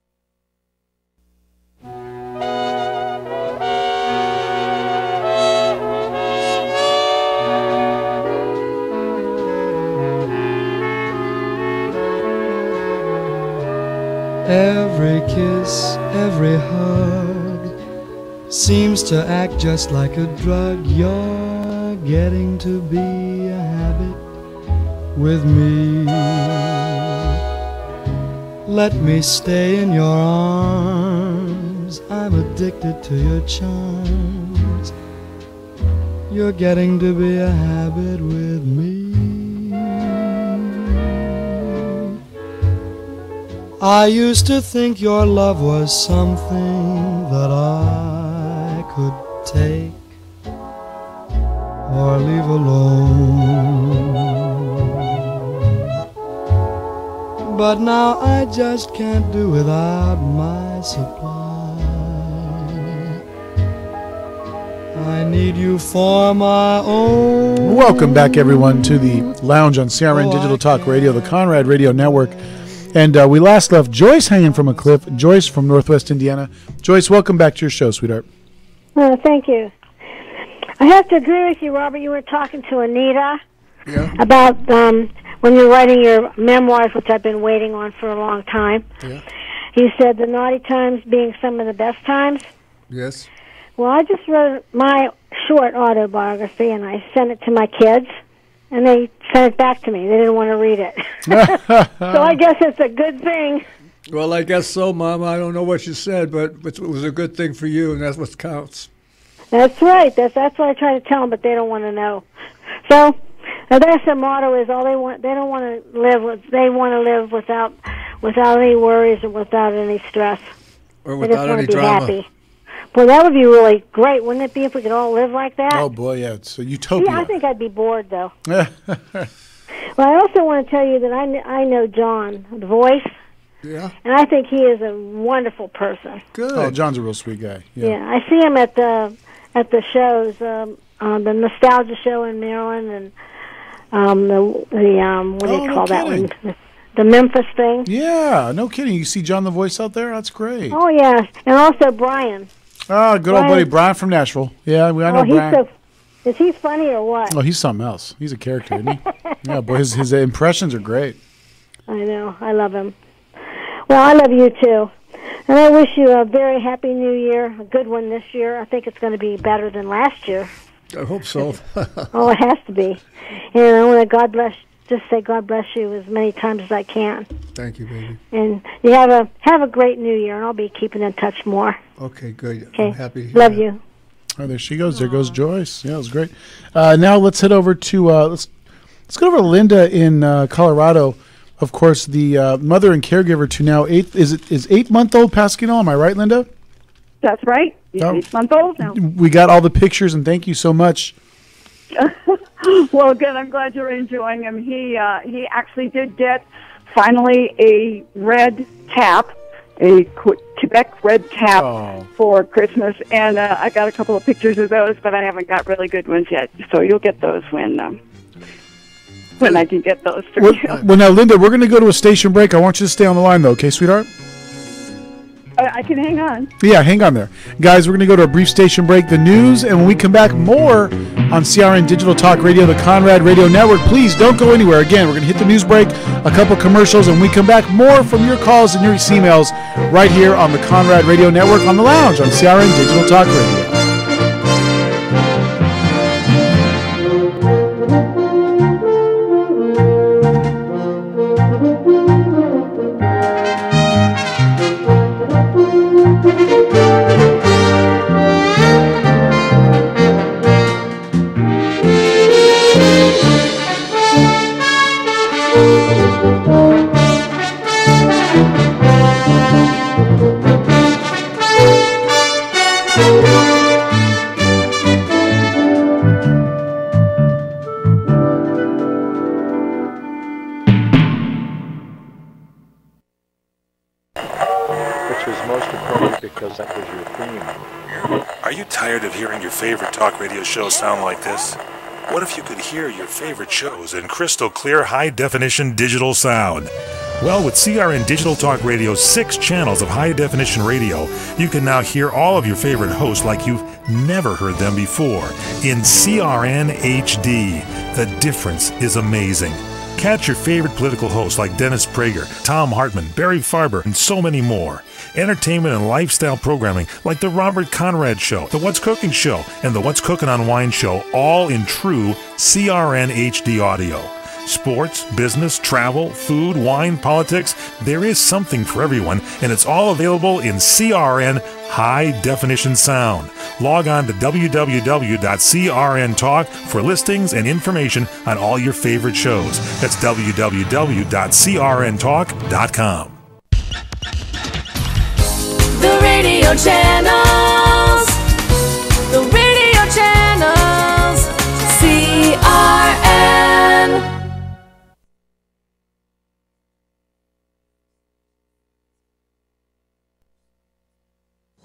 Every kiss, every hug seems to act just like a drug. You're getting to be a habit with me. Let me stay in your arms. I'm addicted to your charms. You're getting to be a habit with me. I used to think your love was something that I could take or leave alone. But now I just can't do without my supply. I need you for my own. Welcome back, everyone, to the Lounge on C R N Digital Talk Radio, the Conrad Radio Network. And uh, we last left Joyce hanging from a cliff. Joyce from Northwest Indiana. Joyce, welcome back to your show, sweetheart. Oh, thank you. I have to agree with you, Robert. You were talking to Anita yeah. about um, when you're writing your memoirs, which I've been waiting on for a long time. Yeah. You said the naughty times being some of the best times. Yes. Well, I just wrote my short autobiography, and I sent it to my kids, and they sent it back to me. They didn't want to read it. So I guess it's a good thing. Well, I guess so, Mom. I don't know what you said, but it was a good thing for you, and that's what counts. That's right. That's that's what I try to tell them, but they don't want to know. So uh, that's their motto: is all they want. They don't want to live. With, they want to live without without any worries and without any stress. Or they just without want any to be drama. happy. Well, that would be really great, wouldn't it be, if we could all live like that? Oh, boy, yeah. It's a utopia. Yeah, I think I'd be bored, though. Well, I also want to tell you that I, kn- I know John, the voice, Yeah. and I think he is a wonderful person. Good. Oh, John's a real sweet guy. Yeah, Yeah. I see him at the at the shows, um, uh, the Nostalgia Show in Maryland, and um, the the um, what do Oh, you no call that kidding. one? The Memphis thing. Yeah, no kidding. You see John the voice out there? That's great. Oh yeah, and also Brian. Oh, good old Brian- buddy Brian from Nashville. Yeah, we, I know oh, he's Brian. so. Is he funny or what? Oh, he's something else. He's a character, isn't he? Yeah, boy, his, his impressions are great. I know. I love him. Well, I love you too. And I wish you a very happy new year, a good one this year. I think it's going to be better than last year. I hope so. Oh, it has to be. And I want to God bless, just say God bless you as many times as I can. Thank you, baby. And you have a have a great new year, and I'll be keeping in touch more. Okay, good. Okay. I'm happy to hear Love that. you. Oh, there she goes. There goes Joyce. Yeah, it was great. Uh, now let's head over to uh, let's let's go over to Linda in uh, Colorado. Of course, the uh, mother and caregiver to now eight is it is eight month old Pasquino. Am I right, Linda? That's right. He's Oh. eight months old now. We got all the pictures, and thank you so much. Well, good. I'm glad you're enjoying him. He uh, he actually did get finally a red tap, a Qu- Quebec red tap Oh. for Christmas, and uh, I got a couple of pictures of those, but I haven't got really good ones yet. So you'll get those when um, when I can get those for Well, you. well, now, Linda, we're going to go to a station break. I want you to stay on the line, though, okay, sweetheart? I, I can hang on. Yeah, hang on there. Guys, we're going to go to a brief station break, the news, and when we come back, more on C R N Digital Talk Radio, the Conrad Radio Network. Please don't go anywhere. Again, we're going to hit the news break, a couple commercials, and when we come back, more from your calls and your emails right here on the Conrad Radio Network on the lounge on C R N Digital Talk Radio. Which was most appropriate because that was your theme. Are you tired of hearing your favorite talk radio shows sound like this? What if you could hear your favorite shows in crystal clear, high-definition digital sound? Well, with C R N Digital Talk Radio's six channels of high-definition radio, you can now hear all of your favorite hosts like you've never heard them before in C R N H D. The difference is amazing. Catch your favorite political hosts like Dennis Prager, Tom Hartman, Barry Farber, and so many more. Entertainment and lifestyle programming like The Robert Conrad Show, The What's Cooking Show, and The What's Cooking on Wine Show, all in true C R N H D audio. Sports, business, travel, food, wine, politics, there is something for everyone, and it's all available in C R N High Definition Sound. Log on to w w w dot c r n talk for listings and information on all your favorite shows. That's w w w dot c r n talk dot com. The radio channels, the radio channels, C R N.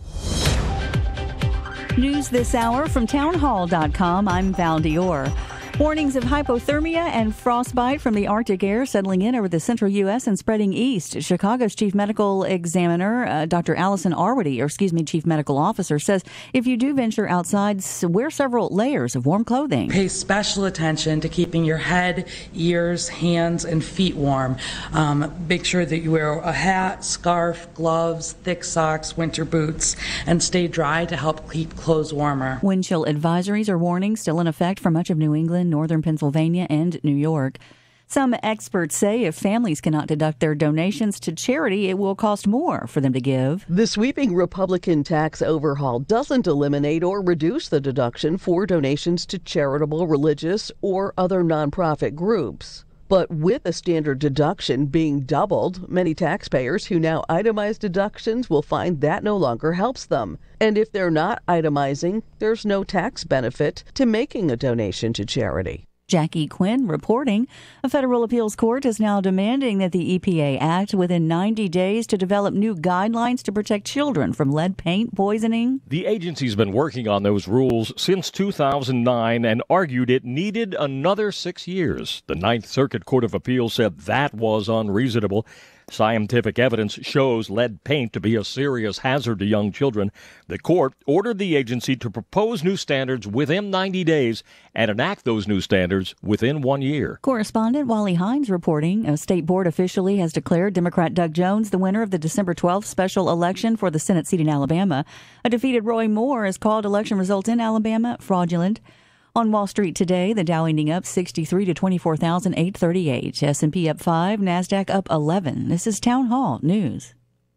News this hour from town hall dot com. I'm Val Dior. Warnings of hypothermia and frostbite from the Arctic air settling in over the central U S and spreading east. Chicago's chief medical examiner, uh, Doctor Allison Arwady, or excuse me, chief medical officer, says if you do venture outside, wear several layers of warm clothing. Pay special attention to keeping your head, ears, hands, and feet warm. Um, make sure that you wear a hat, scarf, gloves, thick socks, winter boots, and stay dry to help keep clothes warmer. Wind chill advisories or warnings still in effect for much of New England, northern Pennsylvania, and New York. Some experts say if families cannot deduct their donations to charity, it will cost more for them to give. The sweeping Republican tax overhaul doesn't eliminate or reduce the deduction for donations to charitable, religious, or other nonprofit groups. But with a standard deduction being doubled, many taxpayers who now itemize deductions will find that no longer helps them. And if they're not itemizing, there's no tax benefit to making a donation to charity. Jackie Quinn reporting. A federal appeals court is now demanding that the E P A act within ninety days to develop new guidelines to protect children from lead paint poisoning. The agency's been working on those rules since two thousand nine and argued it needed another six years. The Ninth Circuit Court of Appeals said that was unreasonable. Scientific evidence shows lead paint to be a serious hazard to young children. The court ordered the agency to propose new standards within ninety days and enact those new standards within one year. Correspondent Wally Hines reporting. A state board officially has declared Democrat Doug Jones the winner of the December twelfth special election for the Senate seat in Alabama. A defeated Roy Moore has called election results in Alabama fraudulent. On Wall Street today, the Dow ending up sixty-three to twenty-four thousand eight hundred thirty-eight. S and P up five, NASDAQ up eleven. This is Town Hall News.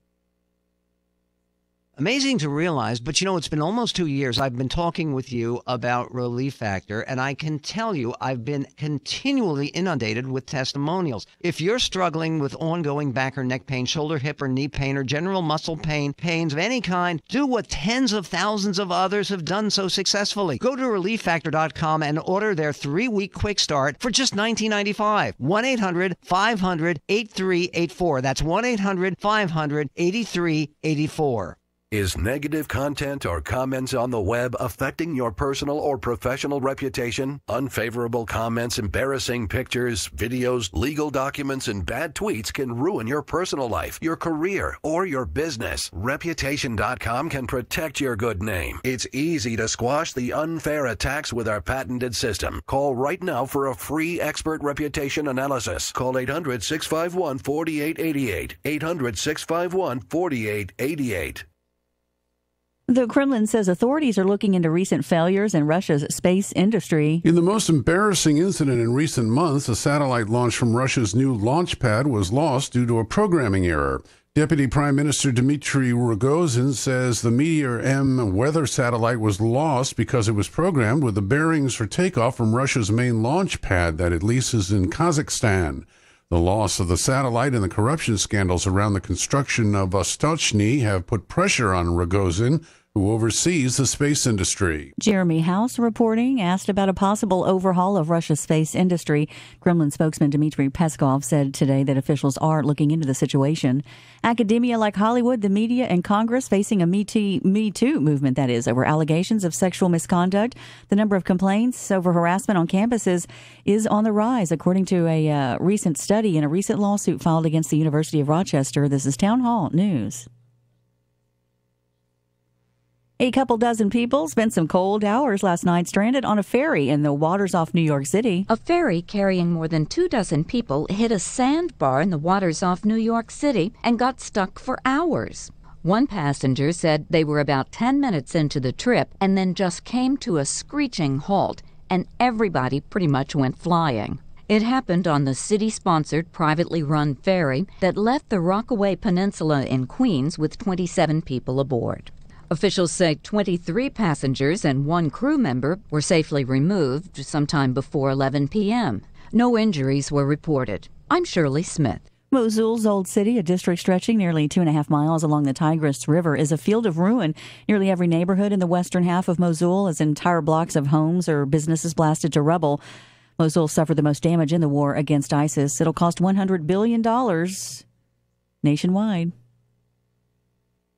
Amazing to realize, but you know, it's been almost two years I've been talking with you about Relief Factor, and I can tell you I've been continually inundated with testimonials. If you're struggling with ongoing back or neck pain, shoulder, hip, or knee pain, or general muscle pain, pains of any kind, do what tens of thousands of others have done so successfully. Go to relief factor dot com and order their three-week quick start for just nineteen ninety-five. one eight hundred five hundred eighty-three eighty-four. That's one eight hundred five hundred eighty-three eighty-four. Is negative content or comments on the web affecting your personal or professional reputation? Unfavorable comments, embarrassing pictures, videos, legal documents, and bad tweets can ruin your personal life, your career, or your business. Reputation dot com can protect your good name. It's easy to squash the unfair attacks with our patented system. Call right now for a free expert reputation analysis. Call eight hundred six five one four eight eight eight. eight hundred six five one four eight eight eight. The Kremlin says authorities are looking into recent failures in Russia's space industry. In the most embarrassing incident in recent months, a satellite launch from Russia's new launch pad was lost due to a programming error. Deputy Prime Minister Dmitry Rogozin says the Meteor M weather satellite was lost because it was programmed with the bearings for takeoff from Russia's main launch pad that it leases in Kazakhstan. The loss of the satellite and the corruption scandals around the construction of Vostochny have put pressure on Rogozin, who oversees the space industry. Jeremy House reporting, asked about a possible overhaul of Russia's space industry. Kremlin spokesman Dmitry Peskov said today that officials are looking into the situation. Academia like Hollywood, the media, and Congress facing a Me Too, Me Too movement, that is, over allegations of sexual misconduct. The number of complaints over harassment on campuses is on the rise, according to a uh, recent study in a recent lawsuit filed against the University of Rochester. This is Town Hall News. A couple dozen people spent some cold hours last night stranded on a ferry in the waters off New York City. A ferry carrying more than two dozen people hit a sandbar in the waters off New York City and got stuck for hours. One passenger said they were about ten minutes into the trip and then just came to a screeching halt, and everybody pretty much went flying. It happened on the city-sponsored, privately run ferry that left the Rockaway Peninsula in Queens with twenty-seven people aboard. Officials say twenty-three passengers and one crew member were safely removed sometime before eleven p.m. No injuries were reported. I'm Shirley Smith. Mosul's Old City, a district stretching nearly two and a half miles along the Tigris River, is a field of ruin. Nearly every neighborhood in the western half of Mosul has entire blocks of homes or businesses blasted to rubble. Mosul suffered the most damage in the war against ISIS. It'll cost one hundred billion dollars nationwide.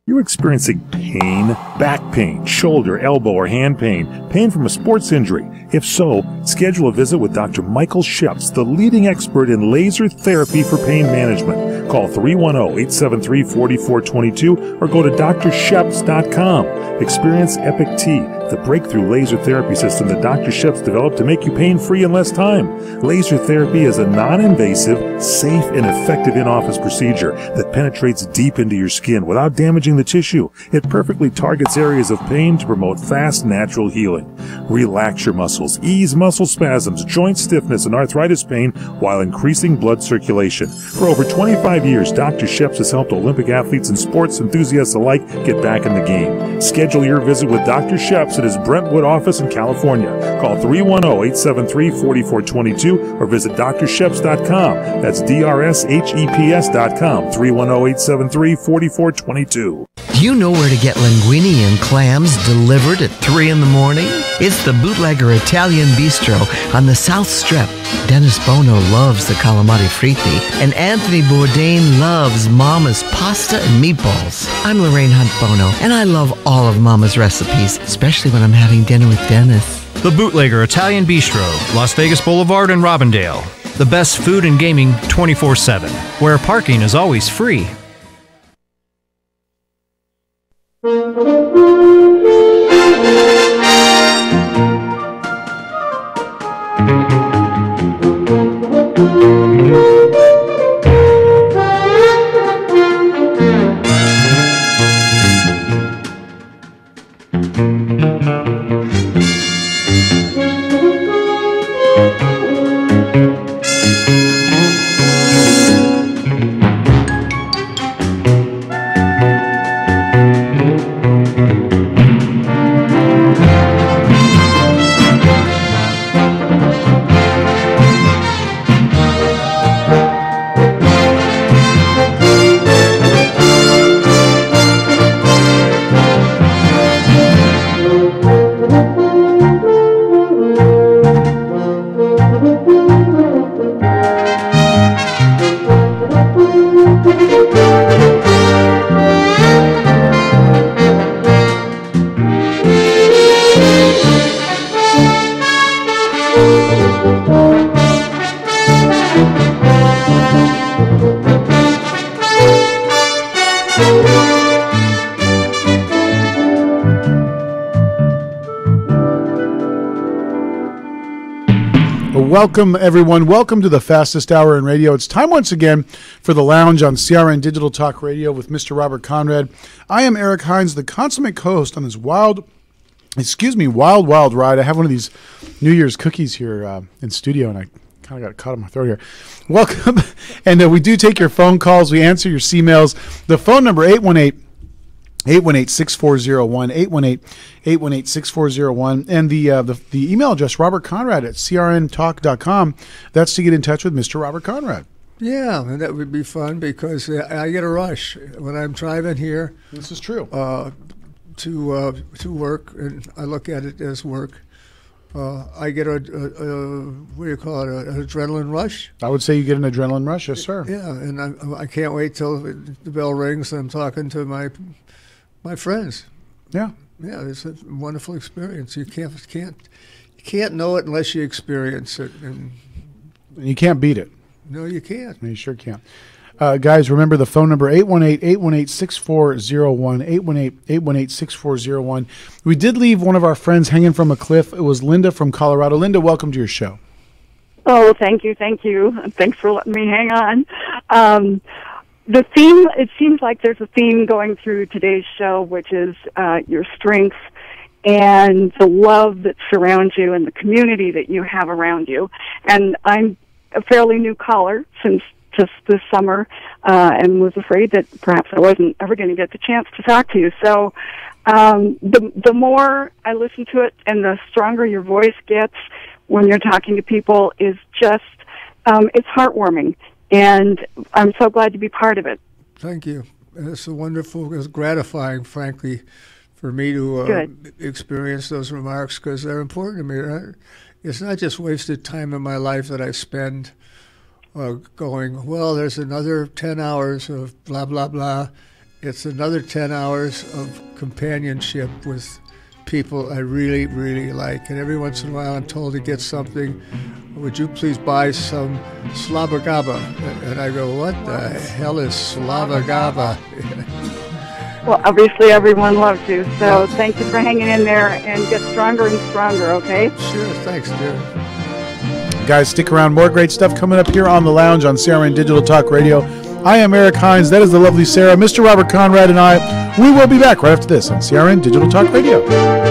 You're experiencing pain, back pain, shoulder, elbow, or hand pain, pain from a sports injury. If so, schedule a visit with Doctor Michael Sheps, the leading expert in laser therapy for pain management. Call three one zero, eight seven three, four four two two or go to D R sheps dot com. Experience Epic T, the breakthrough laser therapy system that Doctor Sheps developed to make you pain-free in less time. Laser therapy is a non-invasive, safe, and effective in-office procedure that penetrates deep into your skin without damaging the tissue. It perfectly targets areas of pain to promote fast, natural healing. Relax your muscles, ease muscle spasms, joint stiffness, and arthritis pain while increasing blood circulation. For over twenty-five years, Doctor Sheps has helped Olympic athletes and sports enthusiasts alike get back in the game. Schedule your visit with Doctor Sheps at his Brentwood office in California. Call three one zero, eight seven three, four four two two or visit D R sheps dot com. That's D R S H E P S dot com, three one zero, eight seven three, four four two two. Do you know where to get linguine and clams delivered at three in the morning? It's the Bootlegger Italian Bistro on the South Strip. Dennis Bono loves the calamari fritti, and Anthony Bourdain loves Mama's pasta and meatballs. I'm Lorraine Hunt Bono, and I love all of Mama's recipes, especially when I'm having dinner with Dennis. The Bootlegger Italian Bistro, Las Vegas Boulevard in Robindale. The best food and gaming twenty-four seven, where parking is always free. Welcome, everyone. Welcome to the fastest hour in radio. It's time once again for the lounge on C R N Digital Talk Radio with Mister Robert Conrad. I am Eric Hines, the consummate co-host on this wild, excuse me, wild, wild ride. I have one of these New Year's cookies here uh, in studio, and I kind of got caught in my throat here. Welcome, and uh, we do take your phone calls. We answer your C-mails. The phone number, eight one eight, eight one eight, six four zero one, eight one eight, eight one eight, six four zero one, and the, uh, the the email address, Robert Conrad at C R N talk dot com. That's to get in touch with Mister Robert Conrad. Yeah, and that would be fun because I get a rush when I'm driving here. This is true. Uh, to uh, to work, and I look at it as work. Uh, I get a, a, a what do you call it, a, an adrenaline rush. I would say you get an adrenaline rush, yes, sir. Yeah, and I, I can't wait till the bell rings and I'm talking to my my friends. Yeah, yeah, it's a wonderful experience. You can't can't you can't know it unless you experience it, and you can't beat it. No, you can't. You sure can't. Uh, guys, remember the phone number, eight one eight, eight one eight, six four zero one, eight one eight, eight one eight, six four zero one. We did leave one of our friends hanging from a cliff. It was Linda from Colorado. Linda, welcome to your show. Oh, thank you, thank you. Thanks for letting me hang on. Um, the theme, it seems like there's a theme going through today's show, which is uh, your strengths and the love that surrounds you and the community that you have around you. And I'm a fairly new caller since just this summer, uh, and was afraid that perhaps I wasn't ever going to get the chance to talk to you. So um, the the more I listen to it and the stronger your voice gets when you're talking to people is just, um, it's heartwarming. And I'm so glad to be part of it. Thank you. It's a wonderful, it's gratifying, frankly, for me to uh, experience those remarks because they're important to me. Right? It's not just wasted time in my life that I spend uh, going, well, there's another ten hours of blah, blah, blah, it's another ten hours of companionship with people I really, really like. And every once in a while I'm told to get something. Would you please buy some Slava Gaba? And I go, what the hell is Slava Gaba? Well, obviously everyone loves you, so thank you for hanging in there and get stronger and stronger, okay? Sure, thanks, dear. Guys, stick around. More great stuff coming up here on The Lounge on C R N Digital Talk Radio. I am Eric Hines. That is the lovely Sarah. Mister Robert Conrad and I, we will be back right after this on C R N Digital Talk Radio.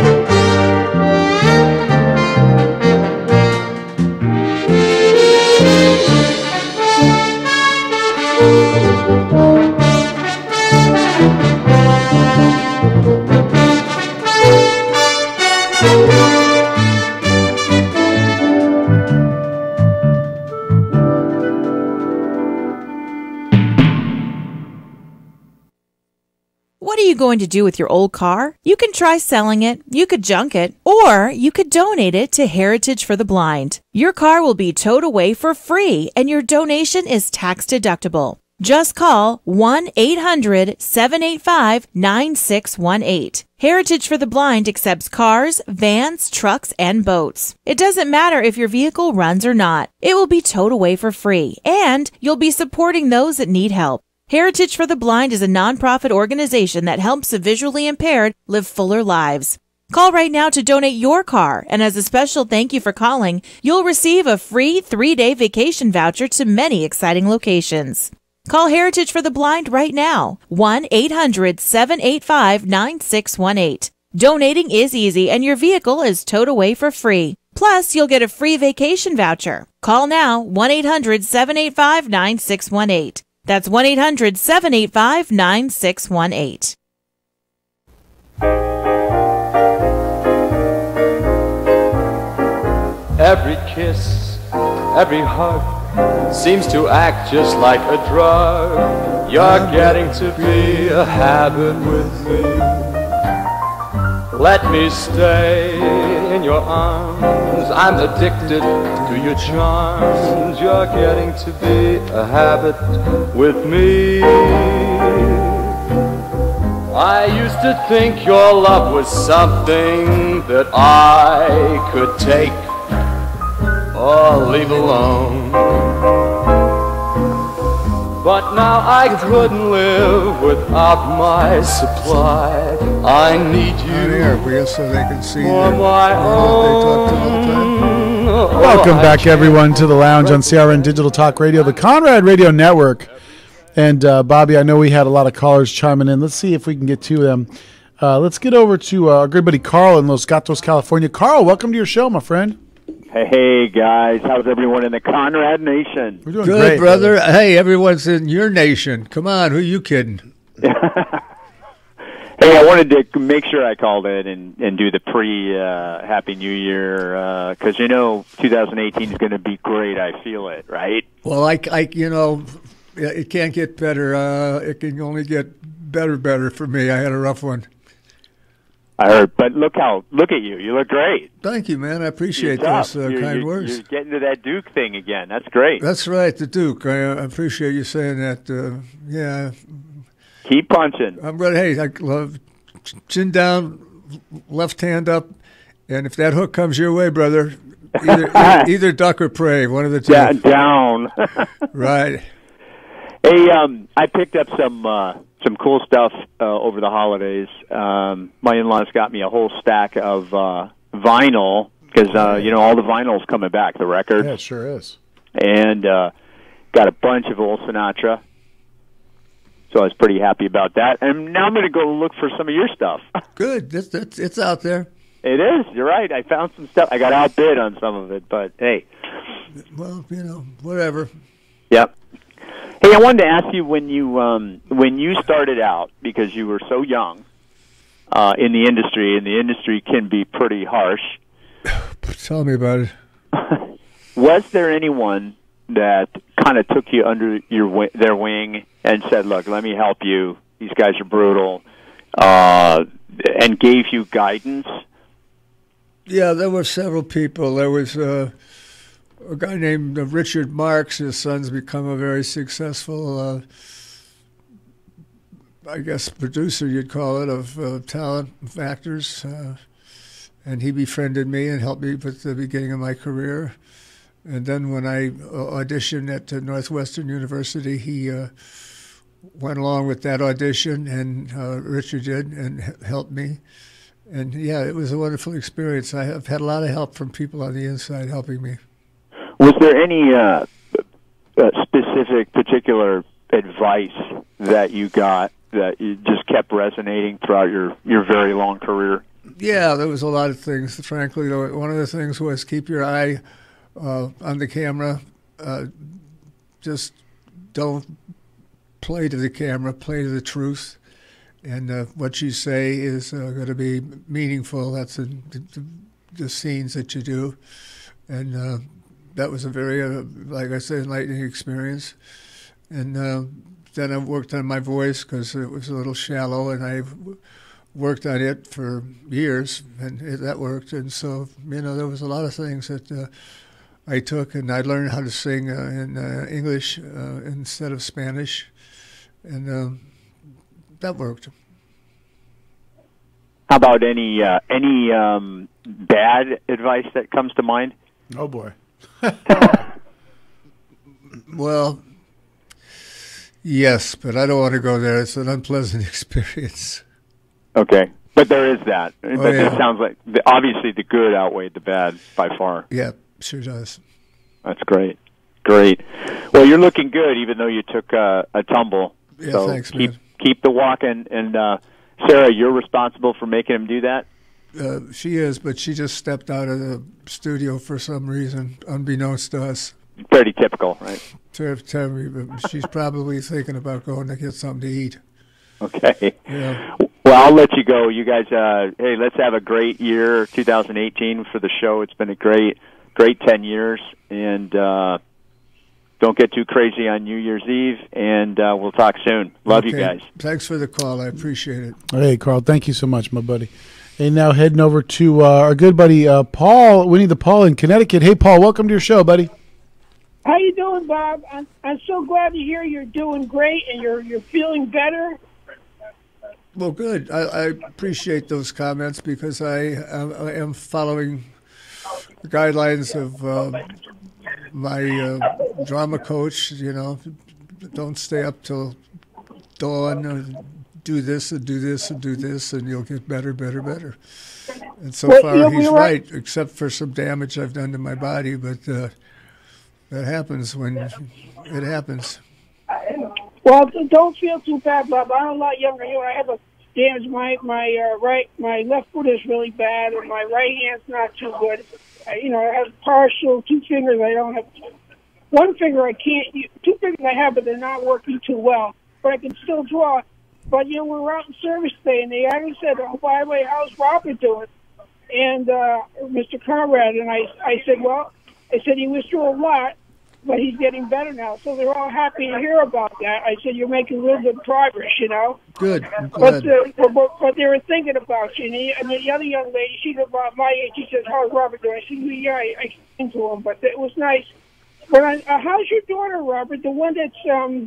What are you going to do with your old car? You can try selling it, you could junk it, or you could donate it to Heritage for the Blind. Your car will be towed away for free, and your donation is tax deductible. Just call one eight hundred seven eight five nine six one eight. Heritage for the Blind accepts cars, vans, trucks, and boats. It doesn't matter if your vehicle runs or not. It will be towed away for free, and you'll be supporting those that need help. Heritage for the Blind is a nonprofit organization that helps the visually impaired live fuller lives. Call right now to donate your car, and as a special thank you for calling, you'll receive a free three-day vacation voucher to many exciting locations. Call Heritage for the Blind right now, one eight hundred seven eight five nine six one eight. Donating is easy, and your vehicle is towed away for free. Plus, you'll get a free vacation voucher. Call now, one eight hundred seven eight five nine six one eight. That's one eight hundred seven eight five nine six one eight. Every kiss, every hug seems to act just like a drug. You're getting to be a habit with me. Let me stay in your arms. I'm addicted to your charms. You're getting to be a habit with me. I used to think your love was something that I could take or leave alone. But now I couldn't live without my supply. I need you on air for you so they can see for their, my own. Welcome back, everyone, to The Lounge on C R N Digital Talk Radio, the Conrad Radio Network. And, uh, Bobby, I know we had a lot of callers chiming in. Let's see if we can get to them. Uh, let's get over to uh, our good buddy Carl in Los Gatos, California. Carl, welcome to your show, my friend. Hey, guys. How's everyone in the Conrad Nation? We're doing Good, great, brother. Hey, everyone's in your nation. Come on, who are you kidding? Hey, I wanted to make sure I called in and, and do the pre-Happy uh, New Year, because, uh, you know, two thousand eighteen is going to be great. I feel it, right? Well, I, I you know, it can't get better. Uh, it can only get better, better for me. I had a rough one. I heard, but look how look at you. You look great. Thank you, man. I appreciate You're those uh, you're, kind you're, words. You're getting to that Duke thing again. That's great. That's right, the Duke. I, I appreciate you saying that. Uh, yeah. Keep punching. I'm ready. Hey, I love chin down, left hand up, and if that hook comes your way, brother, either either, either duck or pray. One of the two. Yeah, down. Right. Hey, um, I picked up some uh, some cool stuff uh, over the holidays. Um, my in-laws got me a whole stack of uh, vinyl because uh, you know all the vinyl's coming back, the records. Yeah, it sure is. And uh, got a bunch of old Sinatra. So I was pretty happy about that. And now I'm going to go look for some of your stuff. Good. That's, that's, it's out there. It is. You're right. I found some stuff. I got outbid on some of it, but hey. Well, you know, whatever. Yep. Hey, I wanted to ask you when you um, when you started out, because you were so young uh, in the industry, and the industry can be pretty harsh. Tell me about it. Was there anyone that kind of took you under your their wing and said, "Look, let me help you. These guys are brutal," uh, and gave you guidance? Yeah, there were several people. There was uh, a guy named uh, Richard Marks. His son's become a very successful uh, I guess, producer, you'd call it, of uh, talent factors. Uh, and he befriended me and helped me with the beginning of my career. And then when I auditioned at uh, Northwestern University, he uh, went along with that audition, and uh, Richard did, and h- helped me. And, yeah, it was a wonderful experience. I have had a lot of help from people on the inside helping me. Was there any uh, uh, specific, particular advice that you got that you just kept resonating throughout your, your very long career? Yeah, there was a lot of things, frankly. One of the things was keep your eye uh, on the camera. Uh, just don't play to the camera, play to the truth. And uh, what you say is uh, going to be meaningful. That's the, the, the scenes that you do. And uh, that was a very, uh, like I said, enlightening experience. And uh, then I worked on my voice because it was a little shallow, and I worked on it for years, and it, that worked. And so, you know, there was a lot of things that uh, I took, and I learned how to sing uh, in uh, English uh, instead of Spanish, and um, that worked. How about any uh, any um, bad advice that comes to mind? Oh, boy. Well, yes, but I don't want to go there. It's an unpleasant experience. Okay, but there is that. Oh, but yeah. it sounds like the, obviously the good outweighed the bad by far. Yeah, sure does. That's great, great. Well, you're looking good, even though you took uh, a tumble. Yeah, so thanks, keep man. keep the walking. And uh, Sarah, you're responsible for making him do that. Uh, she is, but she just stepped out of the studio for some reason, unbeknownst to us. Pretty typical, right? Tell, tell me, but she's probably thinking about going to get something to eat. Okay. Yeah. Well, I'll let you go. You guys, uh, hey, let's have a great year, two thousand eighteen, for the show. It's been a great, great ten years, and uh, don't get too crazy on New Year's Eve, and uh, we'll talk soon. Love Okay. you guys. Thanks for the call. I appreciate it. Hey, Carl, thank you so much, my buddy. And now heading over to uh, our good buddy uh, Paul, Winnie the Paul in Connecticut. Hey, Paul, welcome to your show, buddy. How you doing, Bob? I'm, I'm so glad to hear you're doing great and you're you're feeling better. Well, good. I, I appreciate those comments because I, I am following the guidelines of uh, my uh, drama coach. You know, don't stay up till dawn. Uh, do this and do this and do this, and you'll get better, better, better. And so Well, far, you'll he's be right, right. except for some damage I've done to my body. But uh, that happens when it happens. Well, don't feel too bad, Bob. I'm a lot younger than you. I have a damage. My my uh, right, my left foot is really bad, and my right hand's not too good. I, you know, I have partial two fingers. I don't have one finger. I can't. use- Two fingers I have, but they're not working too well. But I can still draw. But you know, we were out in service day, and they actually said, "Oh, by the way, how's Robert doing?" And uh, Mister Conrad, and I, I said, "Well," I said he was through a lot, but he's getting better now. So they're all happy to hear about that. I said, "You're making real good progress," you know. Good. I'm But, glad. uh, but but they were thinking about you. And, he, and the other young lady, she's about my age. She says, "How's Robert doing?" I said, well, "Yeah, I, I explained to him, but it was nice." But I, uh, how's your daughter, Robert? The one that's um,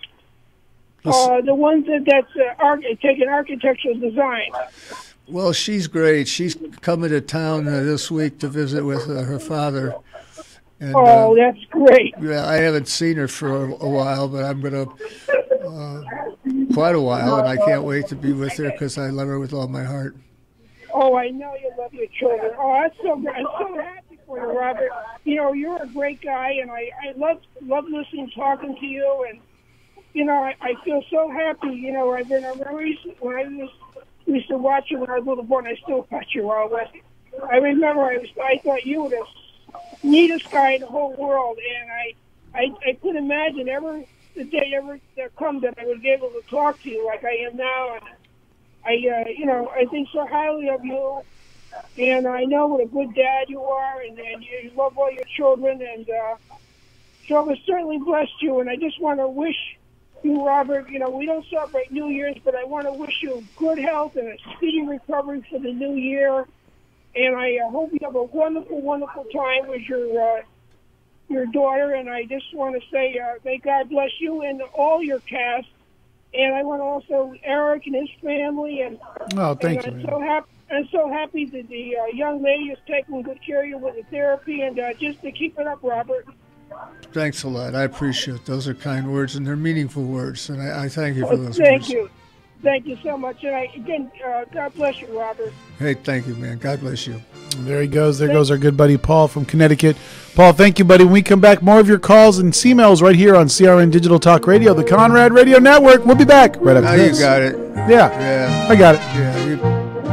uh, the one that, that's uh, arch- taking architectural design. Well, she's great. She's coming to town uh, this week to visit with uh, her father. And, Oh, uh, that's great. Yeah, I haven't seen her for a, a while, but I'm going to uh, quite a while, and I can't wait to be with her because I love her with all my heart. Oh, I know you love your children. Oh, that's so great. I'm so happy for you, Robert. You know, you're a great guy, and I, I love love listening, talking to you, and you know, I, I feel so happy. You know, I've been I recently when I was used to watch you when I was a little boy, and I still watch you all West. I remember I was I thought you were the neatest guy in the whole world, and I I, I couldn't imagine ever the day ever that come that I would be able to talk to you like I am now. And I, uh, you know, I think so highly of you, and I know what a good dad you are, and, and you love all your children, and uh, so I was certainly blessed you, and I just want to wish you, Robert, you know, we don't celebrate New Year's, but I want to wish you good health and a speedy recovery for the new year, and I uh, hope you have a wonderful, wonderful time with your uh, your daughter, and I just want to say, uh, may God bless you and all your cast, and I want to also Eric and his family. And oh, thank and you. I'm so happy. I'm so happy that the uh, young lady is taking good care of you with the therapy, and uh, just to keep it up, Robert. Thanks a lot. I appreciate it. Those are kind words, and they're meaningful words, and I, I thank you for those Thank words. you. Thank you so much. And I, again, uh, God bless you, Robert. Hey, thank you, man. God bless you. There he goes. There goes our good buddy Paul from Connecticut. Paul, thank you, buddy. When we come back, more of your calls and C-mails right here on C R N Digital Talk Radio, the Conrad Radio Network. We'll be back right after now this. You got it. Yeah. Yeah. I got it. Yeah. You...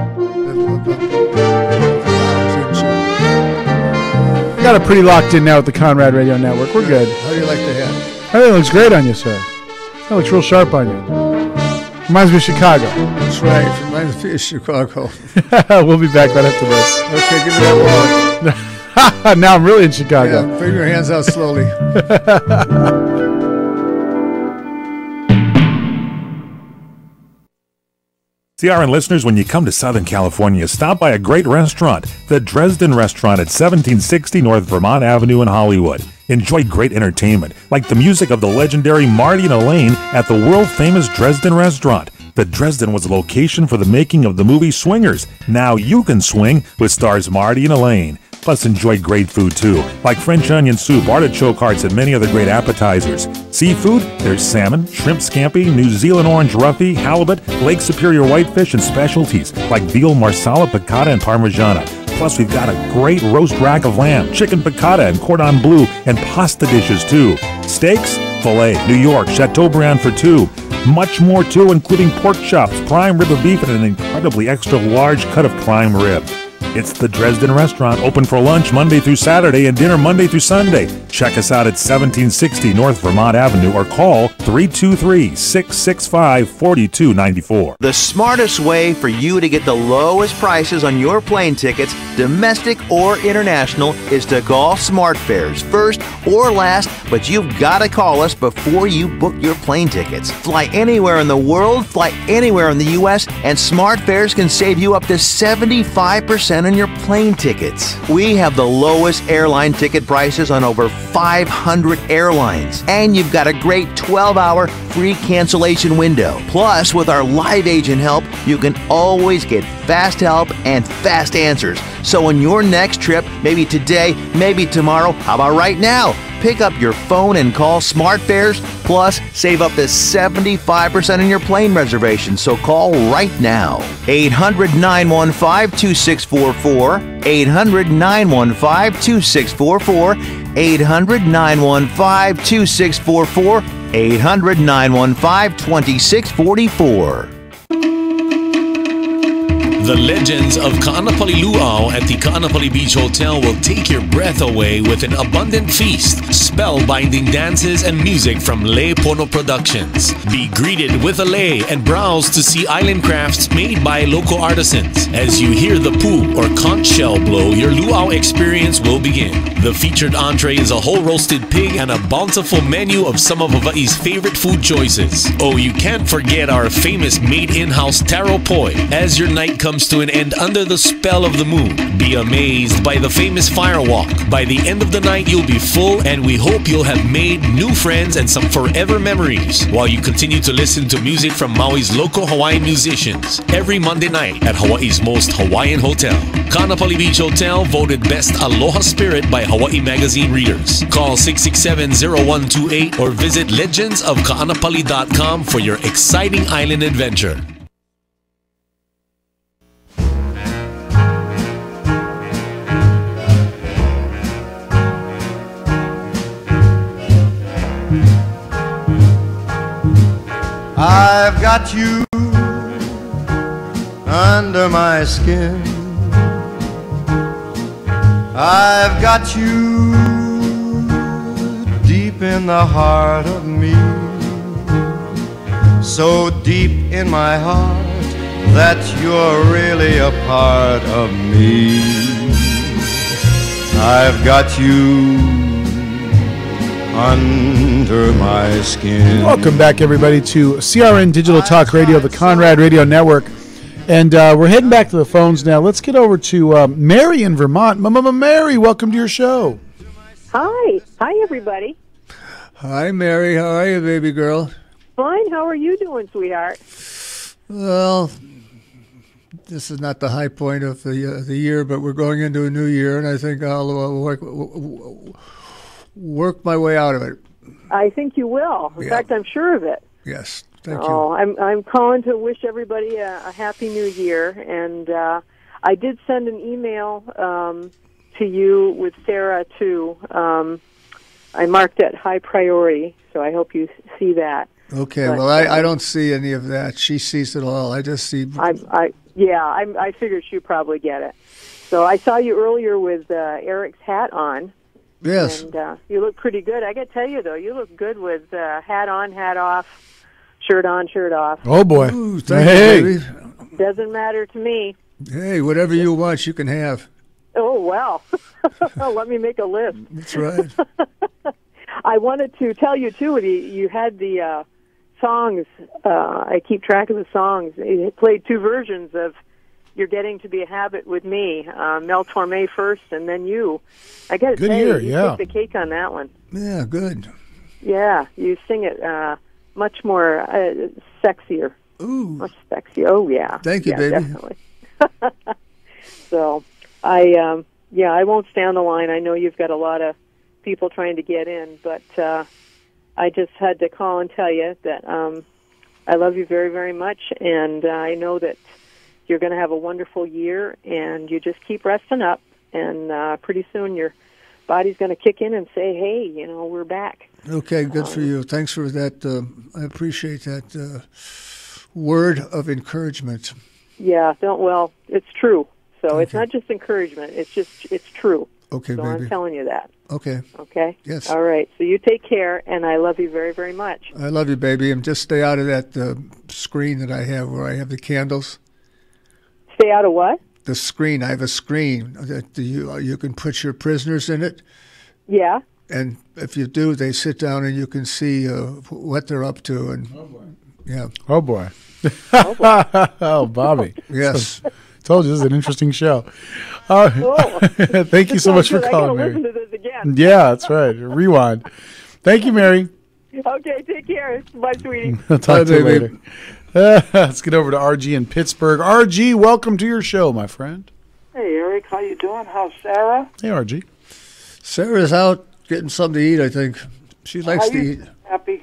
Got it pretty locked in now with the Conrad Radio Network. We're good. How do you like the hat? I think it looks great on you, sir. That looks real sharp on you. Reminds me of Chicago. That's right. Reminds me of Chicago. We'll be back right after this. Okay, give me that wallet. Now I'm really in Chicago. Yeah, bring your hands out slowly. C R N listeners, when you come to Southern California, stop by a great restaurant, the Dresden Restaurant at seventeen sixty North Vermont Avenue in Hollywood. Enjoy great entertainment, like the music of the legendary Marty and Elaine at the world-famous Dresden Restaurant. The Dresden was a location for the making of the movie Swingers. Now you can swing with stars Marty and Elaine. Plus, enjoy great food, too, like French onion soup, artichoke hearts, and many other great appetizers. Seafood, there's salmon, shrimp scampi, New Zealand orange roughy, halibut, Lake Superior whitefish, and specialties like veal, marsala, piccata, and parmigiana. Plus, we've got a great roast rack of lamb, chicken piccata, and cordon bleu, and pasta dishes, too. Steaks, filet, New York, Chateaubriand for two. Much more, too, including pork chops, prime rib of beef, and an incredibly extra large cut of prime rib. It's the Dresden Restaurant, open for lunch Monday through Saturday and dinner Monday through Sunday. Check us out at seventeen sixty North Vermont Avenue or call three two three, six six five, four two nine four. The smartest way for you to get the lowest prices on your plane tickets, domestic or international, is to call SmartFares, first or last, but you've got to call us before you book your plane tickets. Fly anywhere in the world, fly anywhere in the U S, and SmartFares can save you up to seventy-five percent on your plane tickets. We have the lowest airline ticket prices on over five hundred airlines, and you've got a great twelve hour free cancellation window. Plus, with our live agent help, you can always get fast help and fast answers. So on your next trip, maybe today, maybe tomorrow, how about right now? Pick up your phone and call SmartFares, plus save up to seventy-five percent on your plane reservation. So call right now. eight hundred, nine one five, two six four four, eight hundred, nine one five, two six four four, eight hundred, nine one five, two six four four, eight hundred, nine one five, two six four four. The legends of Ka'anapali Luau at the Ka'anapali Beach Hotel will take your breath away with an abundant feast, spellbinding dances, and music from Lei Pono Productions. Be greeted with a lei and browse to see island crafts made by local artisans. As you hear the pu or conch shell blow, your luau experience will begin. The featured entree is a whole roasted pig and a bountiful menu of some of Hawaii's favorite food choices. Oh, you can't forget our famous made in-house taro poi. As your night comes to an end under the spell of the moon, be amazed by the famous fire walk. By the end of the night, you'll be full, and we hope you'll have made new friends and some forever memories while you continue to listen to music from Maui's local Hawaiian musicians every Monday night at Hawaii's most Hawaiian hotel. Ka'anapali Beach Hotel, voted Best Aloha Spirit by Hawaii Magazine readers. Call six six seven, zero one two eight or visit legends of ka'anapali dot com for your exciting island adventure. I've got you under my skin. I've got you deep in the heart of me, so deep in my heart that you're really a part of me. I've got you under my skin. Welcome back, everybody, to C R N Digital Talk Radio, the Conrad Radio Network. And uh, we're heading back to the phones now. Let's get over to uh, Mary in Vermont. Mama Mary, welcome to your show. Hi. Hi, everybody. Hi, Mary. How are you, baby girl? fine. How are you doing, sweetheart? Well, this is not the high point of the uh, the year, but we're going into a new year, and I think I'll uh, work, work my way out of it. I think you will. In Yeah. fact, I'm sure of it. Yes, thank Oh, I'm I'm calling to wish everybody a, a happy new year, and uh, I did send an email um, to you with Sarah too. Um, I marked that high priority, so I hope you see that. you. Okay, But, well, I, I um, don't see any of that. She sees it all. I just see. I, I yeah, I, I figured you probably get it. So I saw you earlier with uh, Eric's hat on. Yes. And uh, you look pretty good. I got to tell you though, you look good with uh, hat on, hat off, shirt on, shirt off. Oh boy! Ooh, thank Hey. you, baby. Doesn't matter to me. Hey, whatever you want, you can have. Oh well, let me make a list. That's right. I wanted to tell you too. You, you had the uh, songs. Uh, I keep track of the songs. You played two versions of "You're Getting to Be a Habit with Me." Uh, Mel Torme first, and then you. I got to Good say, year, you yeah. took the cake on that one. Yeah, good. Yeah, you sing it uh, much more uh, sexier. Ooh, much sexier. Oh yeah. Thank you, yeah, baby. Definitely. So, I um, yeah, I won't stand the line. I know you've got a lot of people trying to get in, but uh, I just had to call and tell you that um, I love you very, very much, and uh, I know that you're going to have a wonderful year, and you just keep resting up, and uh, pretty soon your body's going to kick in and say, hey, you know, we're back. Okay, good for you. Thanks for that. Uh, I appreciate that uh, word of encouragement. Yeah, don't, well, it's true. So it's not just encouragement, it's just, it's true. Okay, so baby. I'm telling you that. Okay. Okay? Yes. All right. So you take care, and I love you very, very much. I love you, baby, and just stay out of that uh, screen that I have where I have the candles. Stay out of what? The screen. I have a screen that you you can put your prisoners in it, Yeah. and if you do, they sit down and you can see uh, what they're up to. And oh boy. Yeah. Oh boy. Oh, Bobby. Yes. Told you this is an interesting show. Uh, thank you so much for Good. I calling, gotta Mary. listen to this again. Yeah, that's right. Rewind. Thank you, Mary. Okay, take care. Bye, sweetie. I'll talk Bye, to you baby. later. Uh, let's get over to R G in Pittsburgh. R G, welcome to your show, my friend. Hey, Eric, how you doing? How's Sarah? Hey, R G. Sarah's out getting something to eat, I think. She likes how to you, eat. Happy.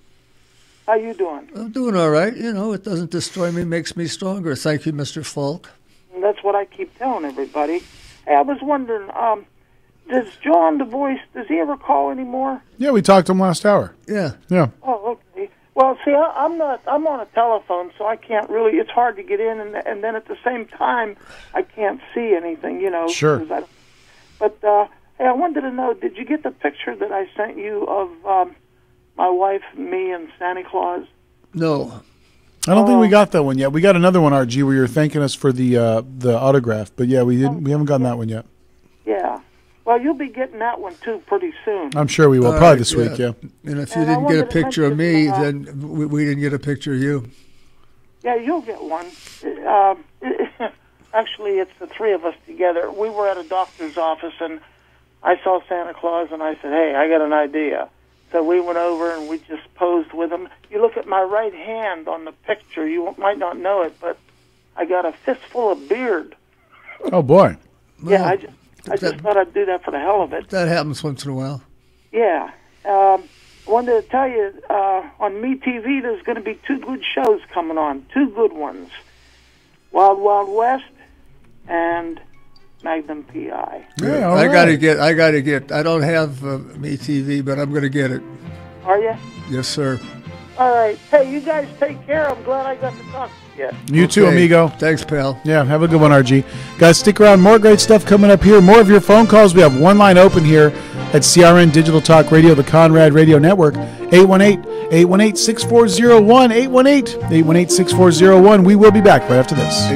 How you doing? I'm doing all right. You know, it doesn't destroy me, makes me stronger. Thank you, Mister Falk. And that's what I keep telling everybody. Hey, I was wondering, um, does John the voice, does he ever call anymore? Yeah, we talked to him last hour. Yeah. Yeah. Oh, okay. Well, see, I, I'm not. I'm on a telephone, so I can't really. It's hard to get in, and and then at the same time, I can't see anything. You know. Sure. 'cause I don't- but uh, hey, I wanted to know, did you get the picture that I sent you of um, my wife, me, and Santa Claus? No. I don't think we got that one yet. We got another one, R G, where you're thanking us for the uh, the autograph. But yeah, we didn't. We haven't gotten that one yet. Yeah. Well, you'll be getting that one too pretty soon. I'm sure we will. All Probably right, this week. Yeah. And if you And I didn't get a wanted to picture of me, mention, uh, then we, we didn't get a picture of you. Yeah, you'll get one. Uh, actually, it's the three of us together. We were at a doctor's office, and I saw Santa Claus, and I said, hey, I got an idea. So we went over, and we just posed with him. You look at my right hand on the picture, you might not know it, but I got a fistful of beard. Oh boy. Yeah, I just, I just thought I'd do that for the hell of it. That happens once in a while. Yeah. Um, I wanted to tell you, uh, on MeTV, there's going to be two good shows coming on, two good ones. Wild Wild West and Magnum P I. Yeah, I gotta get. I gotta get. I don't have uh, MeTV, but I'm gonna get it. Are you? Yes, sir. All right. Hey, you guys take care. I'm glad I got to talk to you. You too, Okay. amigo. Thanks, pal. Yeah, have a good one, R G. Guys, stick around. More great stuff coming up here. More of your phone calls. We have one line open here at C R N Digital Talk Radio, the Conrad Radio Network. eight one eight, eight one eight, six four zero one. eight one eight, eight one eight, six four zero one. We will be back right after this.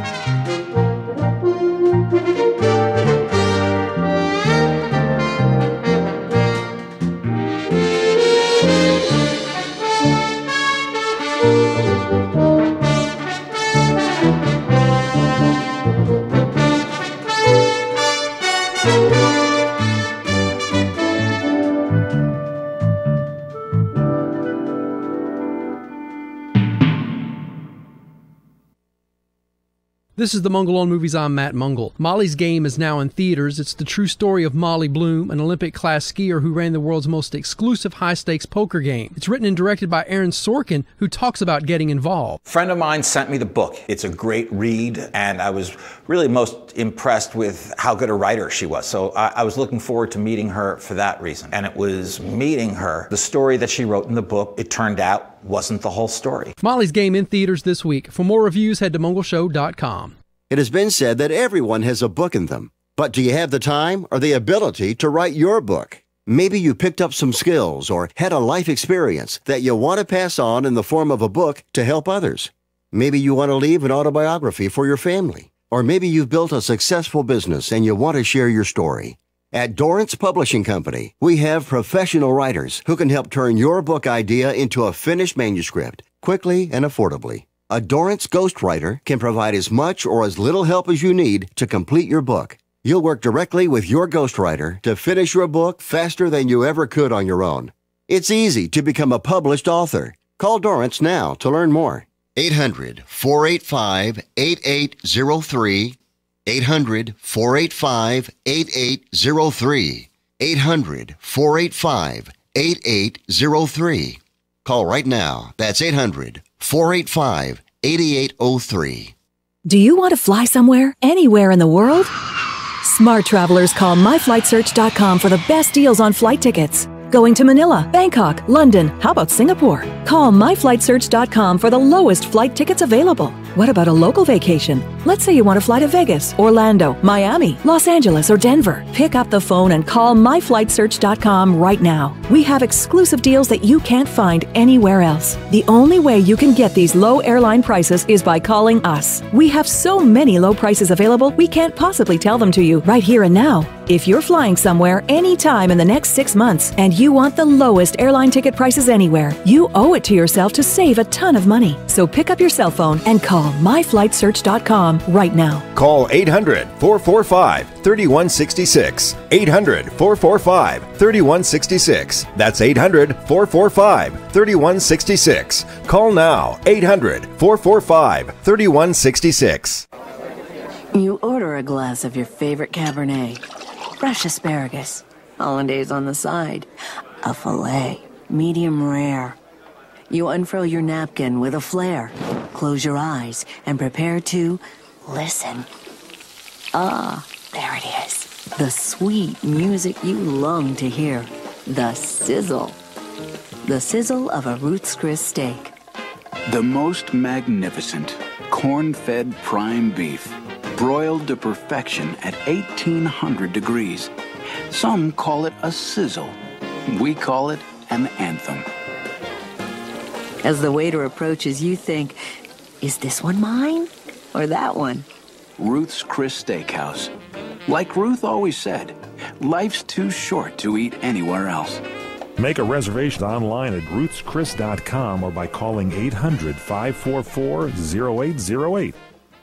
This is the Mungle on Movies. I'm Matt Mungle. Molly's Game is now in theaters. It's the true story of Molly Bloom, an Olympic-class skier who ran the world's most exclusive high-stakes poker game. It's written and directed by Aaron Sorkin, who talks about getting involved. A friend of mine sent me the book. It's a great read, and I was really most impressed with how good a writer she was. So I, I was looking forward to meeting her for that reason. And it was meeting her. The story that she wrote in the book, it turned out, wasn't the whole story. Molly's Game in theaters this week. For more reviews, head to mungle show dot com. It has been said that everyone has a book in them. But do you have the time or the ability to write your book? Maybe you picked up some skills or had a life experience that you want to pass on in the form of a book to help others. Maybe you want to leave an autobiography for your family. Or maybe you've built a successful business and you want to share your story. At Dorrance Publishing Company, we have professional writers who can help turn your book idea into a finished manuscript quickly and affordably. A Dorrance ghostwriter can provide as much or as little help as you need to complete your book. You'll work directly with your ghostwriter to finish your book faster than you ever could on your own. It's easy to become a published author. Call Dorrance now to learn more. eight hundred, four eight five, eight eight zero three. eight hundred, four eight five, eight eight zero three. eight hundred, four eight five, eight eight zero three. Call right now. That's eight hundred, four eight five, eight eight zero three. Do you want to fly somewhere, anywhere in the world? Smart travelers call my flight search dot com for the best deals on flight tickets. Going to Manila, Bangkok, London, how about Singapore? Call my flight search dot com for the lowest flight tickets available. What about a local vacation? Let's say you want to fly to Vegas, Orlando, Miami, Los Angeles, or Denver. Pick up the phone and call my flight search dot com right now. We have exclusive deals that you can't find anywhere else. The only way you can get these low airline prices is by calling us. We have so many low prices available, we can't possibly tell them to you right here and now. If you're flying somewhere anytime in the next six months and you want the lowest airline ticket prices anywhere, you owe it to yourself to save a ton of money. So pick up your cell phone and call my flight search dot com right now. Call eight hundred, four four five, three one six six. eight hundred, four four five, three one six six. That's eight hundred, four four five, three one six six. Call now. eight hundred, four four five, three one six six. You order a glass of your favorite Cabernet, fresh asparagus, hollandaise on the side, a filet, medium rare. You unfurl your napkin with a flair, close your eyes, and prepare to listen. Ah, there it is. The sweet music you long to hear. The sizzle. The sizzle of a Ruth's Chris steak. The most magnificent corn-fed prime beef, broiled to perfection at eighteen hundred degrees. Some call it a sizzle. We call it an anthem. As the waiter approaches, you think, is this one mine or that one? Ruth's Chris Steakhouse. Like Ruth always said, life's too short to eat anywhere else. Make a reservation online at ruths chris dot com or by calling eight hundred, five four four, zero eight zero eight.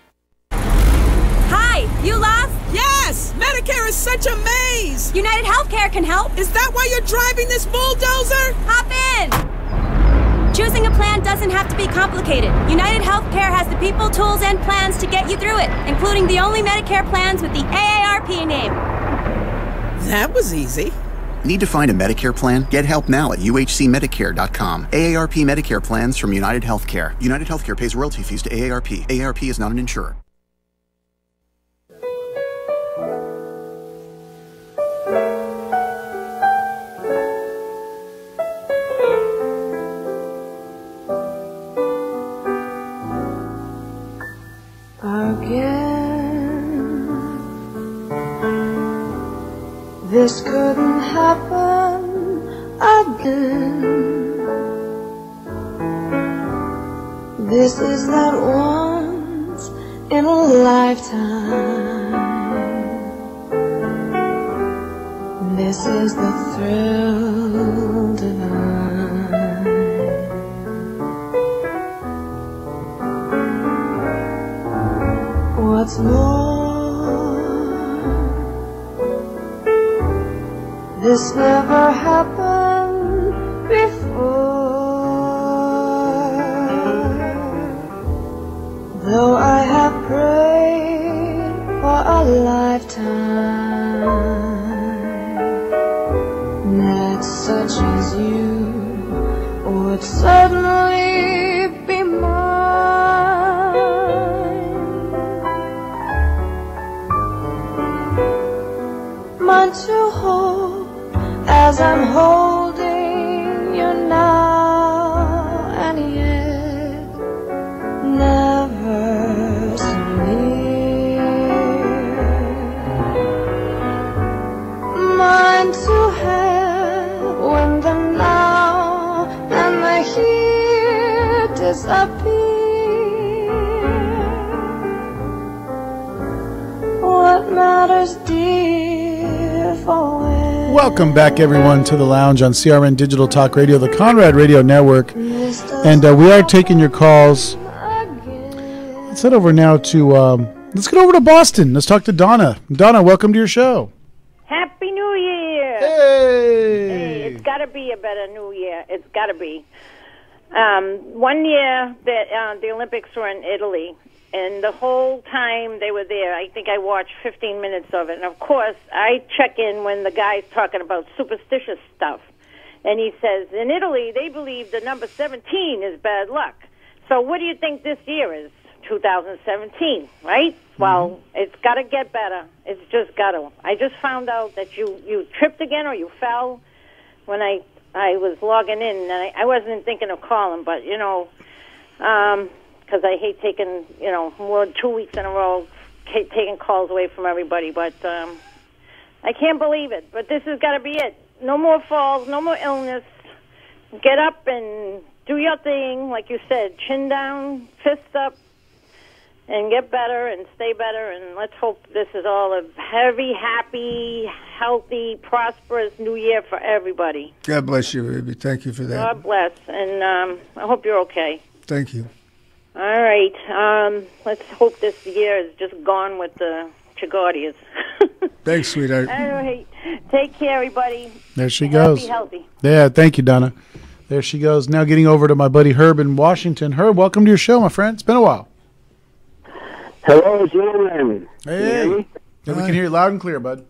Hi, you lost? Yes! Medicare is such a maze! United Healthcare can help. Is that why you're driving this bulldozer? Hop in! Choosing a plan doesn't have to be complicated. United Healthcare has the people, tools, and plans to get you through it, including the only Medicare plans with the A A R P name. That was easy. Need to find a Medicare plan? Get help now at U H C medicare dot com. A A R P Medicare plans from United Healthcare. United Healthcare pays royalty fees to A A R P. A A R P is not an insurer. This couldn't happen again. This is that once in a lifetime. This is the thrill divine. What's more, this never happened before. Though I have prayed certainly be mine. Mine to hold as I'm holding you now, and yet never so near. Mine to have when the now and the here disappear. What matters, dear, for when Welcome back, everyone, to the lounge on C R N Digital Talk Radio, the Conrad Radio Network, and uh, we are taking your calls. Let's head over now to um, let's get over to Boston. Let's talk to Donna. Donna, welcome to your show. Happy New Year! Hey! Hey, it's got to be a better New Year. It's got to be. Um, one year that uh, the Olympics were in Italy, and the whole time they were there, I think I watched fifteen minutes of it. And, of course, I check in when the guy's talking about superstitious stuff. And he says, in Italy, they believe the number seventeen is bad luck. So what do you think this year is? two thousand seventeen, right? Mm-hmm. Well, it's got to get better. It's just got to. I just found out that you, you tripped again or you fell when I, I was logging in. And I, I wasn't thinking of calling, but, you know, um... because I hate taking, you know, more than two weeks in a row, ca- taking calls away from everybody. But um, I can't believe it. But this has got to be it. No more falls, no more illness. Get up and do your thing, like you said, chin down, fist up, and get better and stay better. And let's hope this is all a heavy, happy, healthy, prosperous new year for everybody. God bless you, baby. Thank you for that. God bless. And um, I hope you're okay. Thank you. All right. Um, let's hope this year is just gone with the Chagottias. Thanks, sweetheart. All right. Take care, everybody. There she Happy, goes. healthy. Yeah, thank you, Donna. There she goes. Now getting over to my buddy Herb in Washington. Herb, welcome to your show, my friend. It's been a while. Hello, gentlemen. Hey. Yeah, we can hear you loud and clear, bud.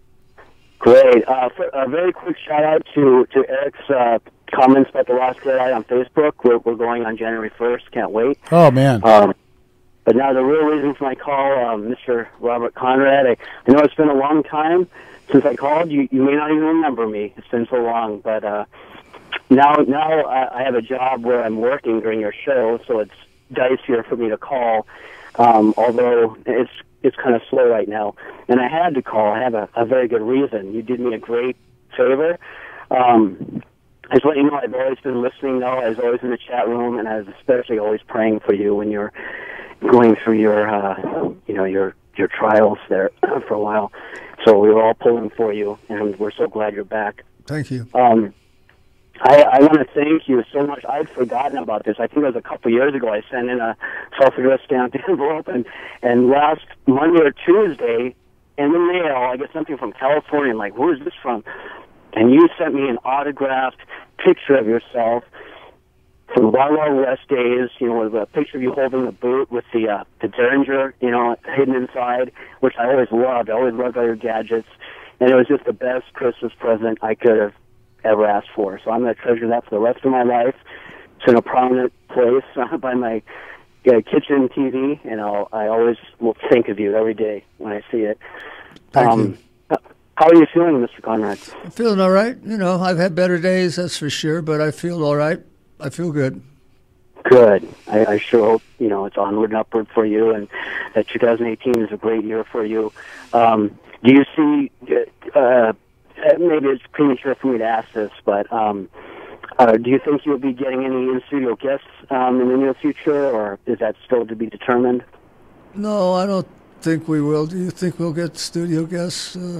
Great. Uh, for, a very quick shout out to, to Eric's uh, comments about the Lost Jedi on Facebook. We're, we're going on January first. Can't wait. Oh, man. Um, but now the real reason for my call, um, Mister Robert Conrad, I, I know it's been a long time since I called. You, you may not even remember me. It's been so long. But uh, now now I, I have a job where I'm working during your show, so it's dicier for me to call, um, although it's it's kind of slow right now. And I had to call. I have a, a very good reason. You did me a great favor. Um, I just want you to know I've always been listening, though. I was always in the chat room, and I was especially always praying for you when you're going through your, uh, you know, your your trials there for a while. So we were all pulling for you, and we're so glad you're back. Thank you. Um, I, I want to thank you so much. I'd forgotten about this. I think it was a couple of years ago. I sent in a self-addressed stamped envelope, and, and last Monday or Tuesday, in the mail, I get something from California. I'm like, who is this from? And you sent me an autographed picture of yourself from Wild Wild West days, you know, with a picture of you holding the boot with the uh, the Derringer, you know, hidden inside, which I always loved. I always loved all your gadgets. And it was just the best Christmas present I could have ever asked for. So I'm going to treasure that for the rest of my life. It's in a prominent place uh, by my uh, kitchen T V, and I'll, I always will think of you every day when I see it. Thank um, you. How are you feeling, Mister Conrad? I'm feeling all right. You know, I've had better days, that's for sure, but I feel all right. I feel good. Good. I, I sure hope, you know, it's onward and upward for you, and that two thousand eighteen is a great year for you. Um, do you see, uh, maybe it's premature for me to ask this, but um, uh, do you think you'll be getting any in-studio guests um, in the near future, or is that still to be determined? No, I don't think we will. Do you think we'll get studio guests, uh,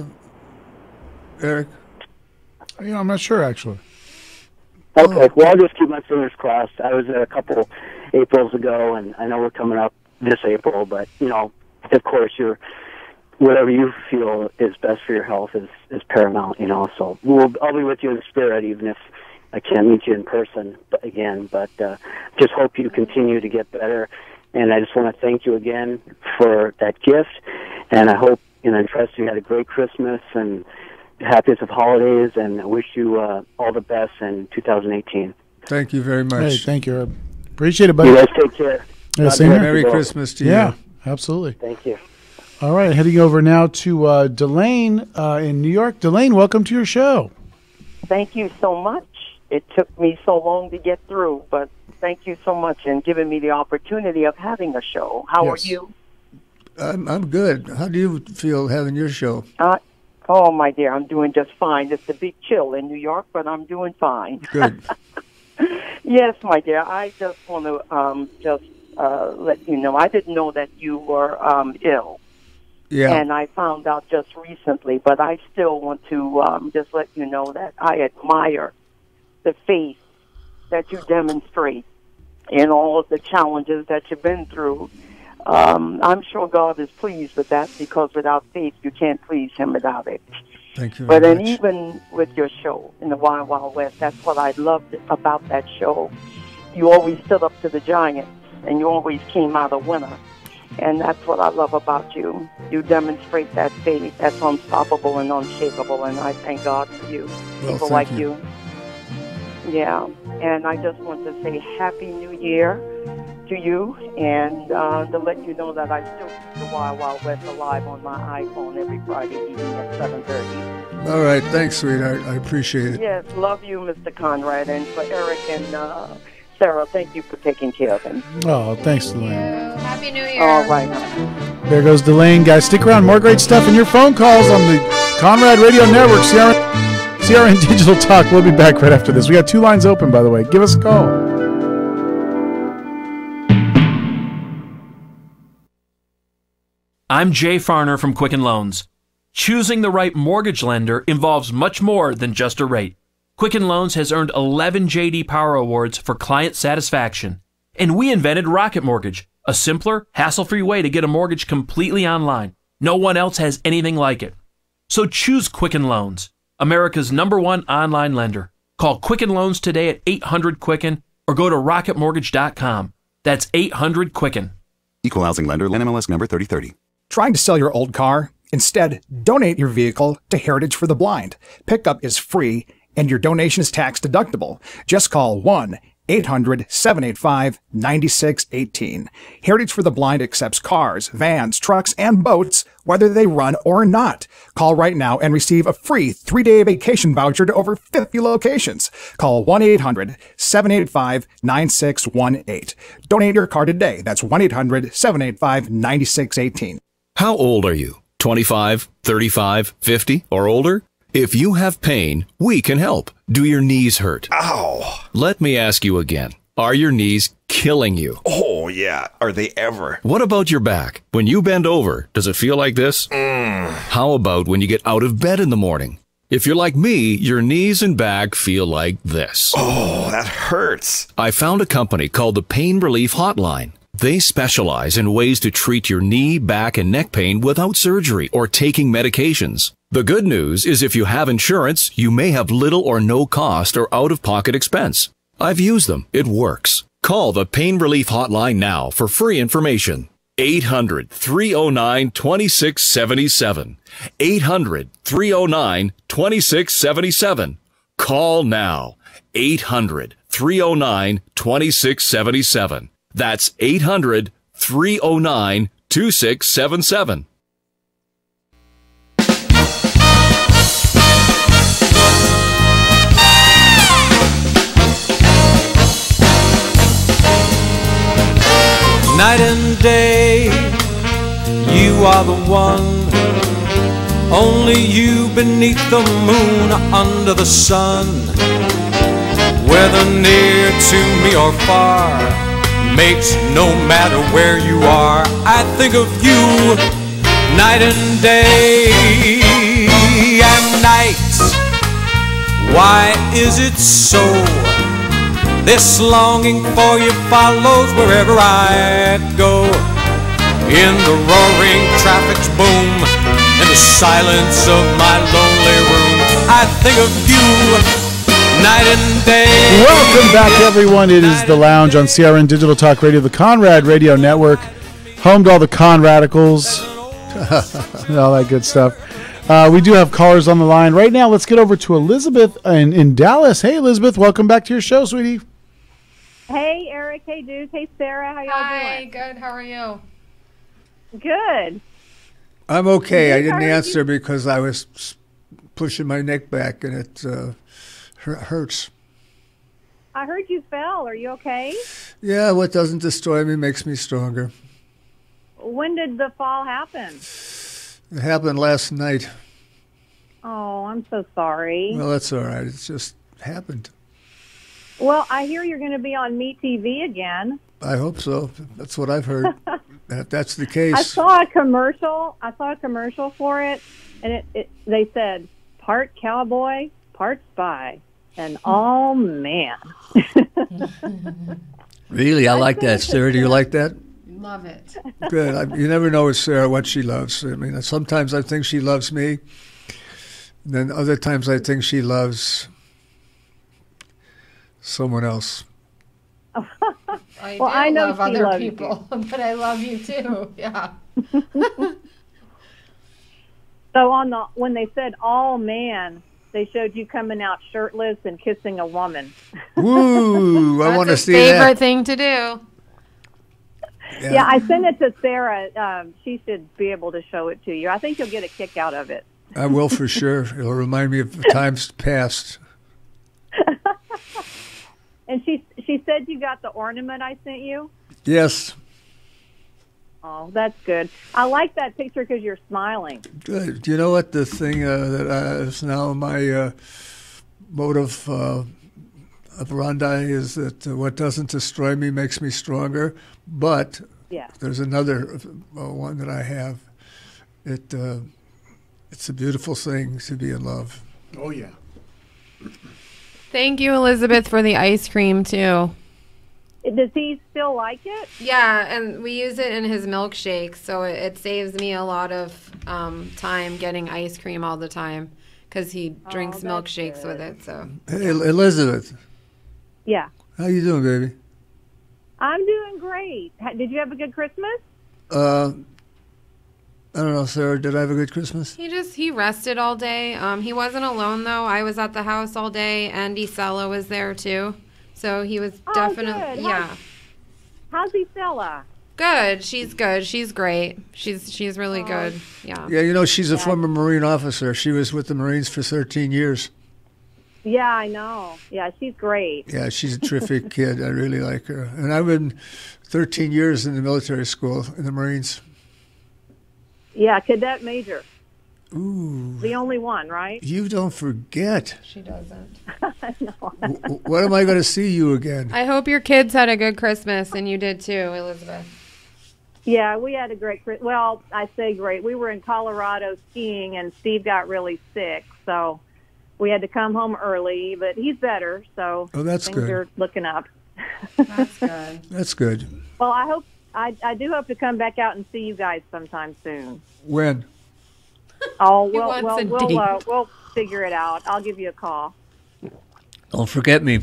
Eric? You know, I'm not sure, actually. Okay, well, I'll just keep my fingers crossed. I was there a couple Aprils ago, and I know we're coming up this April, but, you know, of course, you're, whatever you feel is best for your health is, is paramount, you know, so we'll, I'll be with you in spirit, even if I can't meet you in person but again, but uh, just hope you continue to get better, and I just want to thank you again for that gift, and I hope, and I trust you had a great Christmas, and happiest of holidays, and I wish you uh, all the best in two thousand eighteen. Thank you very much. Hey, thank you, Herb. Appreciate it, buddy. You guys take care. Yeah, God same bless here. Merry you all. Christmas to you. Yeah, absolutely. Thank you. All right, heading over now to uh, Delane uh, in New York. Delane, welcome to your show. Thank you so much. It took me so long to get through, but thank you so much and giving me the opportunity of having a show. How Yes. are you? I'm, I'm good. How do you feel having your show? Uh, oh, my dear, I'm doing just fine. It's a big chill in New York, but I'm doing fine. Good. Yes, my dear. I just want to um, just uh, let you know. I didn't know that you were um, ill. Yeah. And I found out just recently, but I still want to um, just let you know that I admire the faith that you demonstrate in all of the challenges that you've been through. Um, I'm sure God is pleased with that, because without faith, you can't please Him without it. Thank you But very then much. even with your show in the Wild Wild West, that's what I loved about that show. You always stood up to the giants, and you always came out a winner. And that's what I love about you. You demonstrate that faith that's unstoppable and unshakable, and I thank God for you. Well, People thank like you. you. Yeah, and I just want to say Happy New Year to you, and uh, to let you know that I still keep the Wild Wild West alive on my iPhone every Friday evening at seven thirty. All right. Thanks, sweetheart. I appreciate it. Yes, love you, Mister Conrad, and for Eric and uh, Sarah, thank you for taking care of him. Oh, thanks, Delane. Happy New Year. All right. There goes Delane. Guys, stick around. More great stuff in your phone calls on the Conrad Radio Network, C R N, C R N Digital Talk. We'll be back right after this. We got two lines open, by the way. Give us a call. I'm Jay Farner from Quicken Loans. Choosing the right mortgage lender involves much more than just a rate. Quicken Loans has earned eleven J D Power Awards for client satisfaction. And we invented Rocket Mortgage, a simpler, hassle-free way to get a mortgage completely online. No one else has anything like it. So choose Quicken Loans, America's number one online lender. Call Quicken Loans today at eight hundred Quicken or go to rocket mortgage dot com. That's eight hundred Quicken. Equal housing lender, N M L S number thirty thirty. Trying to sell your old car? Instead, donate your vehicle to Heritage for the Blind. Pickup is free and your donation is tax deductible. Just call one eight hundred seven eight five nine six one eight. Heritage for the Blind accepts cars, vans, trucks, and boats, whether they run or not. Call right now and receive a free three-day vacation voucher to over fifty locations. Call one eight hundred seven eight five nine six one eight. Donate your car today. That's one eight hundred seven eight five nine six one eight. How old are you? twenty-five, thirty-five, fifty, or older? If you have pain, we can help. Do your knees hurt? Ow! Let me ask you again. Are your knees killing you? Oh, yeah. Are they ever? What about your back? When you bend over, does it feel like this? Mm. How about when you get out of bed in the morning? If you're like me, your knees and back feel like this. Oh, that hurts. I found a company called the Pain Relief Hotline. They specialize in ways to treat your knee, back, and neck pain without surgery or taking medications. The good news is if you have insurance, you may have little or no cost or out-of-pocket expense. I've used them. It works. Call the Pain Relief Hotline now for free information. eight hundred, three oh nine, two six seven seven. eight hundred, three oh nine, two six seven seven. Call now. eight hundred, three oh nine, two six seven seven. That's eight hundred, three oh nine, two six seven seven. Night and day, you are the one. Only you beneath the moon, under the sun. Whether near to me or far, makes no matter where you are. I think of you night and day and night. Why is it so? This longing for you follows wherever I go. In the roaring traffic's boom, in the silence of my lonely room, I think of you night and day. Welcome back, everyone. It is The Lounge on C R N Digital Talk Radio, the Conrad Radio Network, home to all the Con Radicals, all that good stuff. Uh, we do have callers on the line right now. Let's get over to Elizabeth in, in Dallas. Hey, Elizabeth, welcome back to your show, sweetie. Hey, Eric. Hey, Duke. Hey, Sarah. How y'all Hi, doing? good. How are you? Good. I'm okay. I Duke, didn't how are answer you? because I was s- pushing my neck back and it uh, hu- hurts. I heard you fell. Are you okay? Yeah, what doesn't destroy me makes me stronger. When did the fall happen? It happened last night. Oh, I'm so sorry. Well, that's all right. It just happened. Well, I hear you're going to be on Me T V again. I hope so. That's what I've heard. If that's the case. I saw a commercial. I saw a commercial for it, and it, it they said part cowboy, part spy, and oh man. Really? I like that, Sarah. Do you like that? Love it. Good. I, you never know with Sarah what she loves. I mean, sometimes I think she loves me. And then other times I think she loves someone else. I Well, do I know love she other loves you. people, but I love you too. Yeah. So on the when they said all man, they showed you coming out shirtless and kissing a woman. Woo! I That's want to his see favorite that. thing to do. Yeah. Yeah, I sent it to Sarah. Um, she should be able to show it to you. I think you'll get a kick out of it. I will for sure. It'll remind me of times past. And she she said you got the ornament I sent you. Yes. Oh, that's good. I like that picture because you're smiling. Good. Do you know what the thing uh, that uh, is now my uh, motive uh, operandi is that uh, what doesn't destroy me makes me stronger. But Yeah. there's another uh, one that I have. It uh, it's a beautiful thing to be in love. Oh yeah. Thank you, Elizabeth, for the ice cream too. Does he still like it? Yeah, and we use it in his milkshake, so it, it saves me a lot of um, time getting ice cream all the time because he drinks that's milkshakes with it. So Hey, Elizabeth, Yeah. how you doing, baby? I'm doing great. Ha- Did you have a good Christmas? Uh, I don't know, Sarah. Did I have a good Christmas? he just he rested all day. Um, he wasn't alone though. I was at the house all day, and Isela was there too. So he was Oh, definitely good. yeah. How's Isela? Good. She's good. She's great. She's she's really good. Yeah. Yeah, you know, she's a former Marine officer. She was with the Marines for thirteen years. Yeah, I know. Yeah, she's great. Yeah, she's a terrific kid. I really like her. And I've been thirteen years in the military school in the Marines. Yeah, cadet major. Ooh. The only one, right? You don't forget. She doesn't. No. W- When am I going to see you again? I hope your kids had a good Christmas, and you did too, Elizabeth. Yeah, we had a great Chris- Well, I say great. We were in Colorado skiing, and Steve got really sick, so we had to come home early. But he's better, so Oh, that's things good. are looking up. That's good. That's good. Well, I hope I, I do hope to come back out and see you guys sometime soon. When? Oh, He well, wants well, a we'll uh, date. we'll figure it out. I'll give you a call. Don't forget me.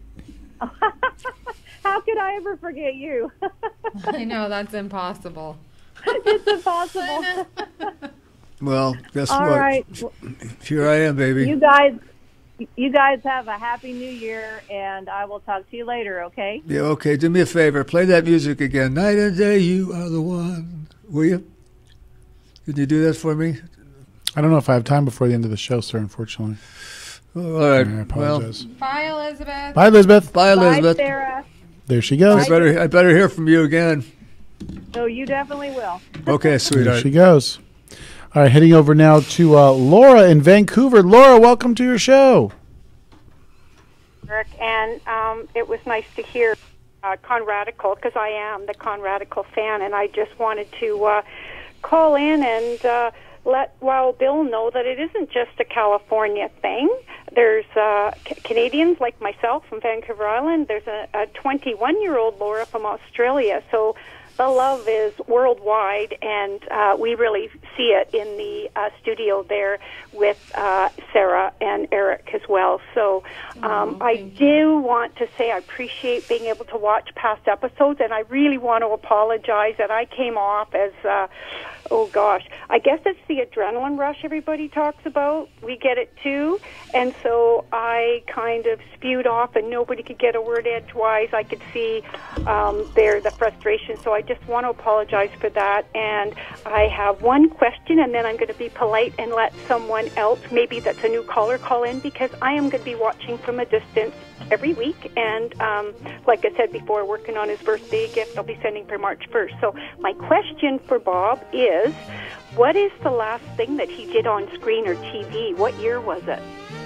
How could I ever forget you? I know that's impossible. It's impossible. Well, guess All what? right. Here I am, baby. You guys, you guys have a happy New Year, and I will talk to you later. Okay? Yeah, okay. Do me a favor. Play that music again. Night and day, you are the one. Will you? Can you do that for me? I don't know if I have time before the end of the show, sir, unfortunately. Oh, all right. I apologize. Bye, Elizabeth. Bye, Elizabeth. Bye, Elizabeth. Bye, Sarah. There she goes. I better, I better hear from you again. So you definitely will. Okay, There sweetheart. she goes. All right, heading over now to uh, Laura in Vancouver. Laura, welcome to your show. Eric, and um, it was nice to hear uh, Conradical, because I am the Conradical fan, and I just wanted to uh, call in and uh, let Wild Bill know that it isn't just a California thing. There's uh, C- Canadians like myself from Vancouver Island. There's a twenty-one-year-old Laura from Australia, so the love is worldwide, and uh, we really see it in the uh, studio there with uh, Sarah and Eric as well. So um, Oh, I do want to say I appreciate being able to watch past episodes, and I really want to apologize that I came off as uh, oh gosh, I guess it's the adrenaline rush everybody talks about. We get it too. And so I kind of spewed off and nobody could get a word edgewise. I could see um, there the frustration. So I just want to apologize for that. And I have one question, and then I'm going to be polite and let someone else, maybe that's a new caller, call in, because I am going to be watching from a distance every week. And um, like I said before, working on his birthday gift I'll be sending for March first. So my question for Bob is, what is the last thing that he did on screen or T V? What year was it?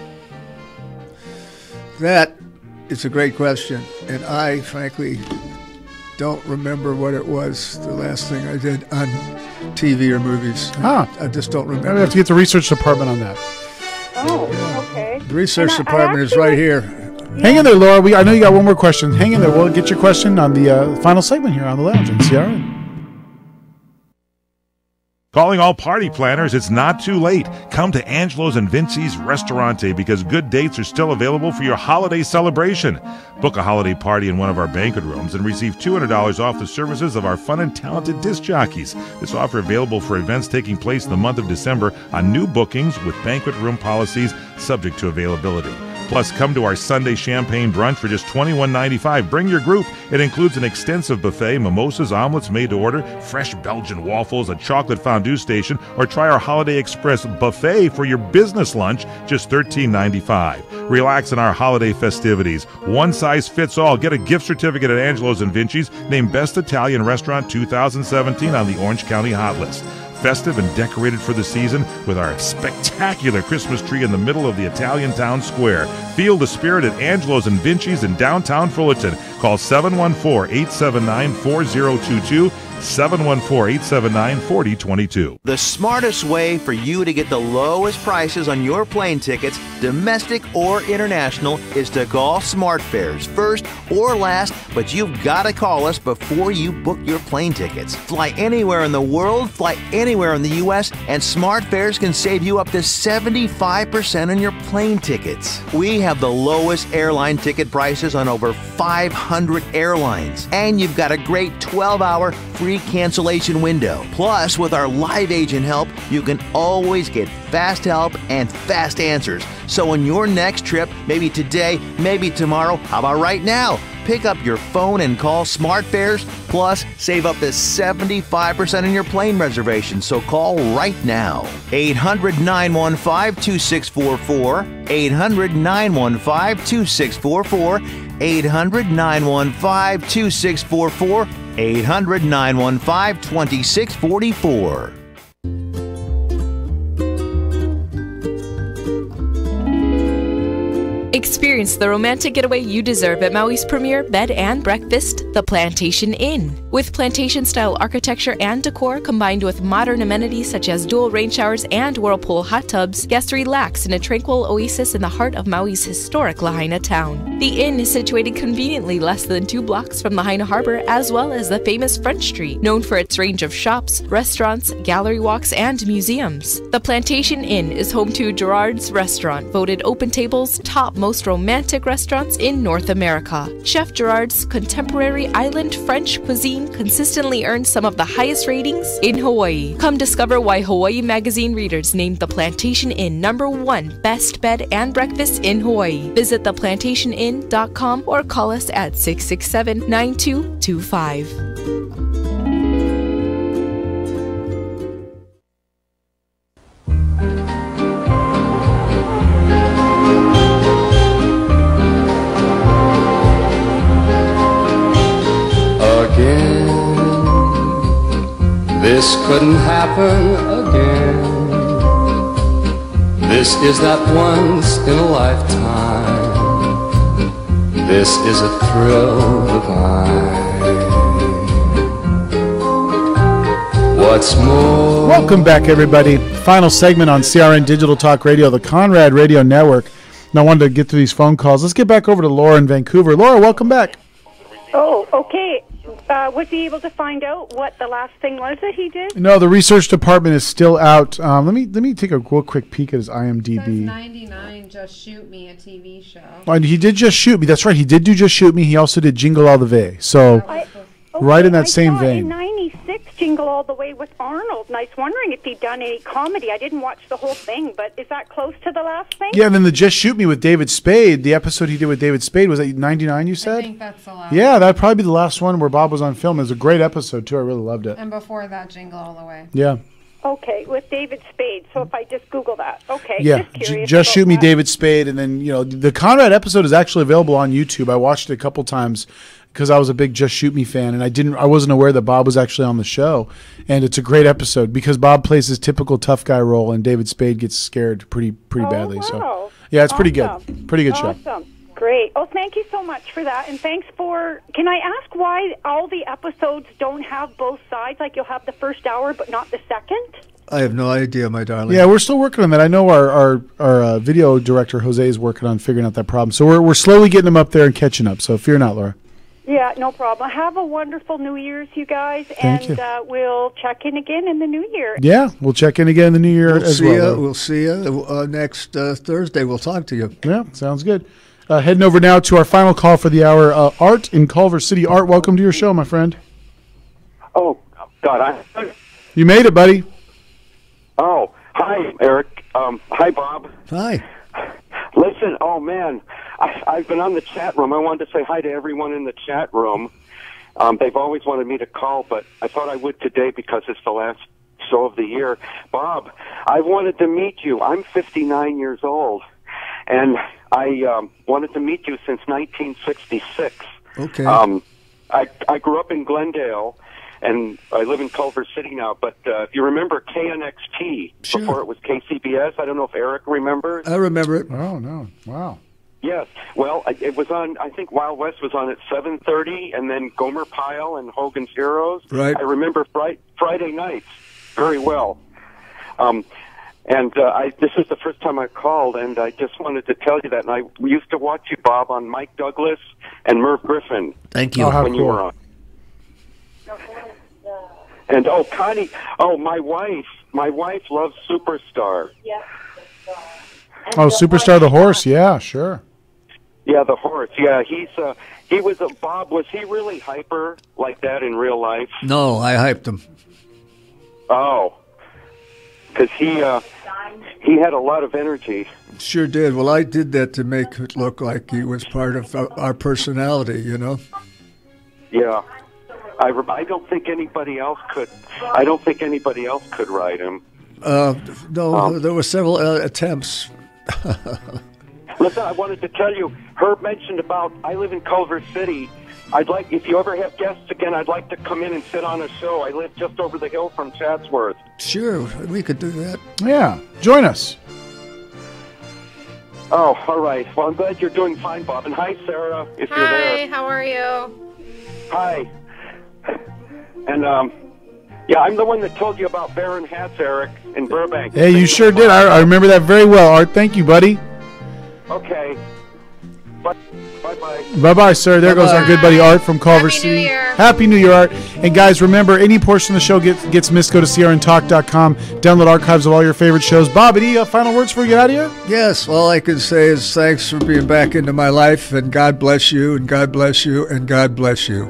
That is a great question, and I frankly don't remember what it was the last thing I did on T V or movies. Huh. I just don't remember. I have to get the research department on that. Oh, okay. The research And I- I department is actually- right here. Hang in there, Laura. We, I know you got one more question. Hang in there. We'll get your question on the uh, final segment here on the Lounge on C R N. Calling all party planners, it's not too late. Come to Angelo's and Vinci's Restaurante because good dates are still available for your holiday celebration. Book a holiday party in one of our banquet rooms and receive two hundred dollars off the services of our fun and talented disc jockeys. This offer available for events taking place in the month of December on new bookings with banquet room policies subject to availability. Plus, come to our Sunday champagne brunch for just twenty-one ninety-five. Bring your group. It includes an extensive buffet, mimosas, omelets made to order, fresh Belgian waffles, a chocolate fondue station, or try our Holiday Express buffet for your business lunch, just thirteen ninety-five. Relax in our holiday festivities. One size fits all. Get a gift certificate at Angelo's and Vinci's, named Best Italian Restaurant two thousand seventeen on the Orange County Hot List. Festive and decorated for the season with our spectacular Christmas tree in the middle of the Italian town square. Feel the spirit at Angelo's and Vinci's in downtown Fullerton. Call seven one four, eight seven nine, four zero two two, seven one four, eight seven nine, four zero two two. The smartest way for you to get the lowest prices on your plane tickets, domestic or international, is to call SmartFares first or last, but you've got to call us before you book your plane tickets. Fly anywhere in the world, fly anywhere in the U S, and SmartFares can save you up to seventy-five percent on your plane tickets. We have the lowest airline ticket prices on over five hundred airlines, and you've got a great twelve hour free cancellation window. Plus, with our live agent help, you can always get fast help and fast answers. So on your next trip, maybe today, maybe tomorrow, how about right now? Pick up your phone and call SmartFares, plus save up to seventy-five percent on your plane reservation. So call right now. eight hundred, nine one five, two six four four, eight hundred, nine one five, two six four four, eight hundred, nine one five, two six four four, eight hundred, nine one five, two six four four. Experience the romantic getaway you deserve at Maui's premier bed and breakfast, the Plantation Inn. With plantation-style architecture and decor combined with modern amenities such as dual rain showers and whirlpool hot tubs, guests relax in a tranquil oasis in the heart of Maui's historic Lahaina town. The inn is situated conveniently less than two blocks from Lahaina Harbor, as well as the famous Front Street, known for its range of shops, restaurants, gallery walks, and museums. The Plantation Inn is home to Gerard's Restaurant, voted Open Table's top most romantic restaurants in North America. Chef Gerard's contemporary island French cuisine consistently earns some of the highest ratings in Hawaii. Come discover why Hawaii Magazine readers named the Plantation Inn number one best bed and breakfast in Hawaii. Visit the plantation inn dot com or call us at six six seven, nine two two five. This couldn't happen again. This is not once in a lifetime. This is a thrill divine. What's more? Welcome back, everybody. Final segment on C R N Digital Talk Radio, the Conrad Radio Network. And I wanted to get through these phone calls. Let's get back over to Laura in Vancouver. Laura, welcome back. Oh, okay. Uh, was he able to find out what the last thing was that he did? No, the research department is still out. Um, let me let me take a real quick peek at his I M D B. It says ninety-nine, Just Shoot Me, a T V show. Oh, he did Just Shoot Me. That's right. He did do Just Shoot Me. He also did Jingle All the Way. So, I, okay, right in that I same saw vein. In seventy-six Jingle All the Way with Arnold, and I was wondering if he'd done any comedy. I didn't watch the whole thing, but is that close to the last thing? Yeah, and then the Just Shoot Me with David Spade, the episode he did with David Spade, was that ninety-nine, you said? I think that's the last. Yeah, that'd probably be the last one where Bob was on film. It was a great episode, too. I really loved it. And before that, Jingle All the Way. Yeah. Okay, with David Spade. So if I just Google that. Okay, Yeah, just J- curious. Just about Shoot Me, that. David Spade, and then, you know, the Conrad episode is actually available on YouTube. I watched it a couple times because I was a big Just Shoot Me fan, and I didn't, I wasn't aware that Bob was actually on the show. And it's a great episode because Bob plays his typical tough guy role, and David Spade gets scared pretty, pretty Oh, badly. wow. So, yeah, it's pretty Awesome. good, pretty good show. Awesome. Great. Oh, thank you so much for that. And thanks for, can I ask why all the episodes don't have both sides? Like you'll have the first hour, but not the second? I have no idea, my darling. Yeah, we're still working on that. I know our our, our uh, video director Jose is working on figuring out that problem. So we're we're slowly getting them up there and catching up. So fear not, Laura. Yeah, no problem. Have a wonderful New Year's, you guys. Thank and you. Uh, we'll check in again in the new year. Yeah, we'll check in again in the new year We'll as see well. you. Laura. We'll see you uh, next uh, Thursday. We'll talk to you. Yeah, sounds good. Uh, heading over now to our final call for the hour. Uh, Art in Culver City. Art, welcome to your show, my friend. Oh, God. I, You made it, buddy. oh, hi, Eric. Um, hi, Bob. Hi. Listen, oh, man, I, I've been on the chat room. I wanted to say hi to everyone in the chat room. Um, they've always wanted me to call, but I thought I would today because it's the last show of the year. Bob, I wanted to meet you. I'm fifty-nine years old, and I um, wanted to meet you since nineteen sixty-six. Okay. Um, I, I grew up in Glendale, and I live in Culver City now, but uh, if you remember K N X T, Sure. before it was K C B S, I don't know if Eric remembers. I remember it. Oh, no. Wow. Yes. Well, I- it was on, I think Wild West was on at seven thirty, and then Gomer Pyle and Hogan's Heroes. Right. I remember fri- Friday nights very well. Um, and uh, I, this is the first time I called, and I just wanted to tell you that. And I used to watch you, Bob, on Mike Douglas and Merv Griffin. Thank you. Oh, how when you cool. were on. And, oh, Connie, oh, my wife, my wife loves Superstar. Oh, Superstar the Horse. Yeah, sure. Yeah, the horse. Yeah, he's uh, he was a Bob. Was he really hyper like that in real life? No, I hyped him. Oh, because he uh, he had a lot of energy. Sure did. Well, I did that to make it look like he was part of our, our personality, you know? Yeah, I re- I don't think anybody else could. I don't think anybody else could ride him. Uh, no, Um, there were several uh, attempts. Listen, I wanted to tell you. Herb mentioned about. I live in Culver City. I'd like, if you ever have guests again, I'd like to come in and sit on a show. I live just over the hill from Chatsworth. Sure, we could do that. Yeah, join us. Oh, all right. Well, I'm glad you're doing fine, Bob. And hi, Sarah, if you're Hi, there. how are you? Hi. And, um, yeah, I'm the one that told you about Baron hats, Eric, in Burbank. Hey, you sure did. I, I remember that very well, Art. Thank you, buddy. Okay. Bye- Bye-bye. Bye-bye, sir. There goes our good buddy Art from Culver Happy New City. Year. Happy New Year, Art. And guys, remember, any portion of the show gets, gets missed, go to C R N talk dot com. Download archives of all your favorite shows. Bob, any uh, final words before we get out of here? Yes, all I can say is thanks for being back into my life, and God bless you, and God bless you, and God bless you.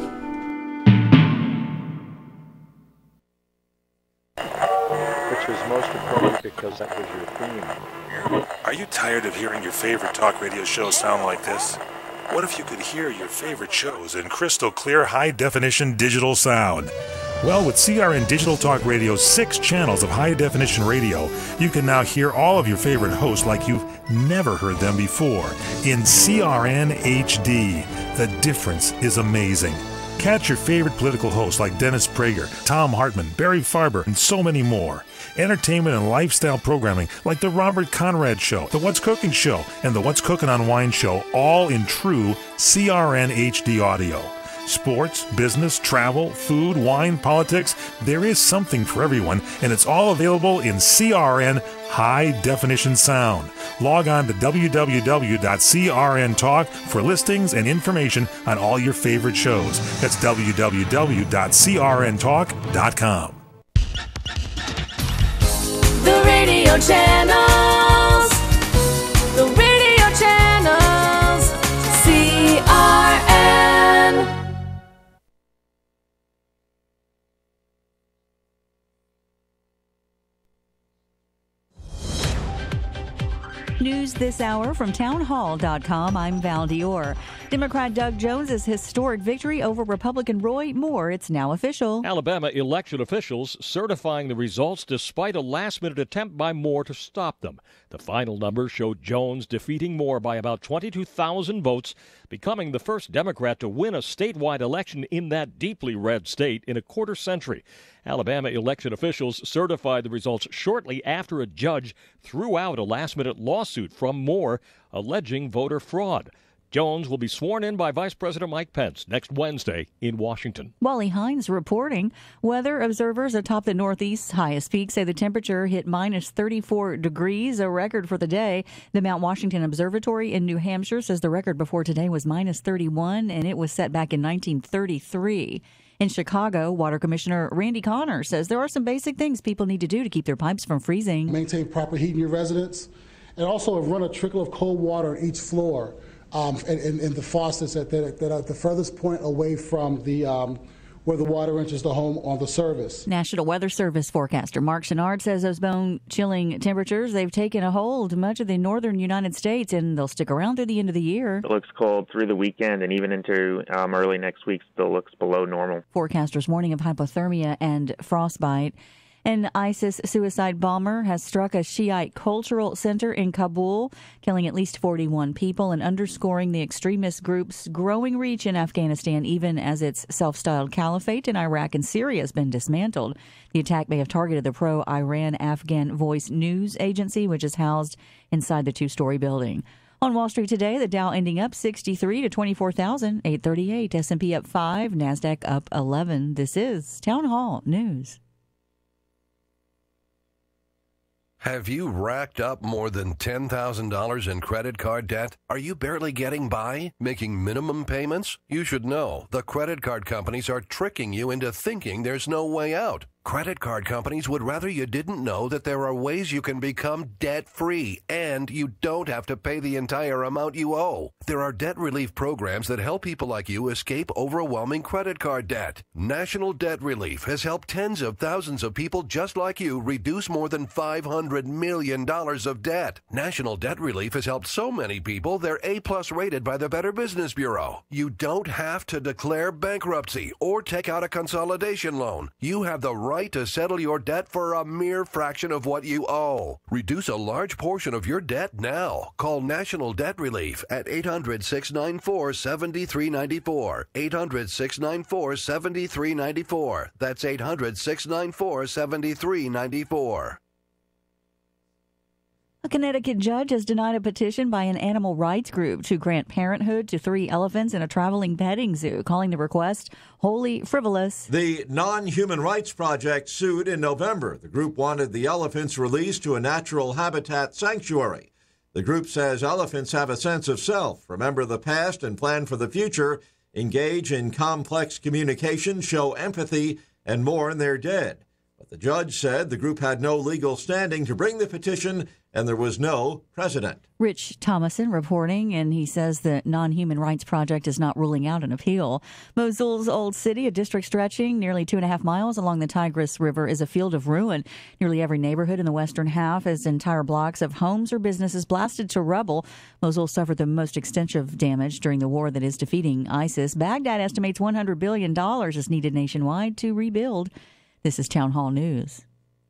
Which was most important because that was your theme. Are you tired of hearing your favorite talk radio shows sound like this? What if you could hear your favorite shows in crystal clear, high-definition digital sound? Well, with C R N Digital Talk Radio's six channels of high-definition radio, you can now hear all of your favorite hosts like you've never heard them before in C R N H D. The difference is amazing. Catch your favorite political hosts like Dennis Prager, Tom Hartman, Barry Farber, and so many more. Entertainment and lifestyle programming like The Robert Conrad Show, The What's Cooking Show, and The What's Cooking on Wine Show, all in true C R N H D audio. Sports, business, travel, food, wine, politics, there is something for everyone, and it's all available in C R N High Definition Sound. Log on to w w w dot c r n talk for listings and information on all your favorite shows. That's w w w dot c r n talk dot com. The radio channels. The radio channels. C R N. News this hour from townhall dot com. I'm Val Dior. Democrat Doug Jones's historic victory over Republican Roy Moore. It's now official. Alabama election officials certifying the results despite a last-minute attempt by Moore to stop them. The final numbers showed Jones defeating Moore by about twenty-two thousand votes, becoming the first Democrat to win a statewide election in that deeply red state in a quarter century. Alabama election officials certified the results shortly after a judge threw out a last-minute lawsuit from Moore alleging voter fraud. Jones will be sworn in by Vice President Mike Pence next Wednesday in Washington. Wally Hines reporting. Weather observers atop the Northeast's highest peak say the temperature hit minus thirty-four degrees, a record for the day. The Mount Washington Observatory in New Hampshire says the record before today was minus thirty-one, and it was set back in nineteen thirty-three. In Chicago, Water Commissioner Randy Connor says there are some basic things people need to do to keep their pipes from freezing. Maintain proper heat in your residence, and also run a trickle of cold water on each floor. Um, and, and, and the faucets that, that, that are the furthest point away from the um, where the water enters the home on the service. National Weather Service forecaster Mark Chenard says those bone-chilling temperatures, they've taken a hold much of the northern United States, and they'll stick around through the end of the year. It looks cold through the weekend, and even into um, early next week still looks below normal. Forecasters warning of hypothermia and frostbite. An ISIS suicide bomber has struck a Shiite cultural center in Kabul, killing at least forty-one people and underscoring the extremist group's growing reach in Afghanistan, even as its self-styled caliphate in Iraq and Syria has been dismantled. The attack may have targeted the pro-Iran Afghan Voice news agency, which is housed inside the two-story building. On Wall Street today, the Dow ending up sixty-three to twenty-four thousand eight hundred thirty-eight, S and P up five, NASDAQ up eleven. This is Town Hall News. Have you racked up more than ten thousand dollars in credit card debt? Are you barely getting by, making minimum payments? You should know the credit card companies are tricking you into thinking there's no way out. Credit card companies would rather you didn't know that there are ways you can become debt-free and you don't have to pay the entire amount you owe. There are debt relief programs that help people like you escape overwhelming credit card debt. National Debt Relief has helped tens of thousands of people just like you reduce more than five hundred million dollars of debt. National Debt Relief has helped so many people they're A-plus rated by the Better Business Bureau. You don't have to declare bankruptcy or take out a consolidation loan. You have the right to settle your debt for a mere fraction of what you owe. Reduce a large portion of your debt now. Call National Debt Relief at eight hundred, six nine four, seven three nine four. eight hundred, six nine four, seven three nine four. That's eight hundred, six nine four, seven three nine four. A Connecticut judge has denied a petition by an animal rights group to grant parenthood to three elephants in a traveling petting zoo, calling the request wholly frivolous. The Non-Human Rights Project sued in November. The group wanted the elephants released to a natural habitat sanctuary. The group says elephants have a sense of self, remember the past and plan for the future, engage in complex communication, show empathy, and mourn their dead. But the judge said the group had no legal standing to bring the petition, and there was no precedent. Rich Thomason reporting, and he says the Non-Human Rights Project is not ruling out an appeal. Mosul's Old City, a district stretching nearly two and a half miles along the Tigris River, is a field of ruin. Nearly every neighborhood in the western half has entire blocks of homes or businesses blasted to rubble. Mosul suffered the most extensive damage during the war that is defeating ISIS. Baghdad estimates one hundred billion dollars is needed nationwide to rebuild. This is Town Hall News.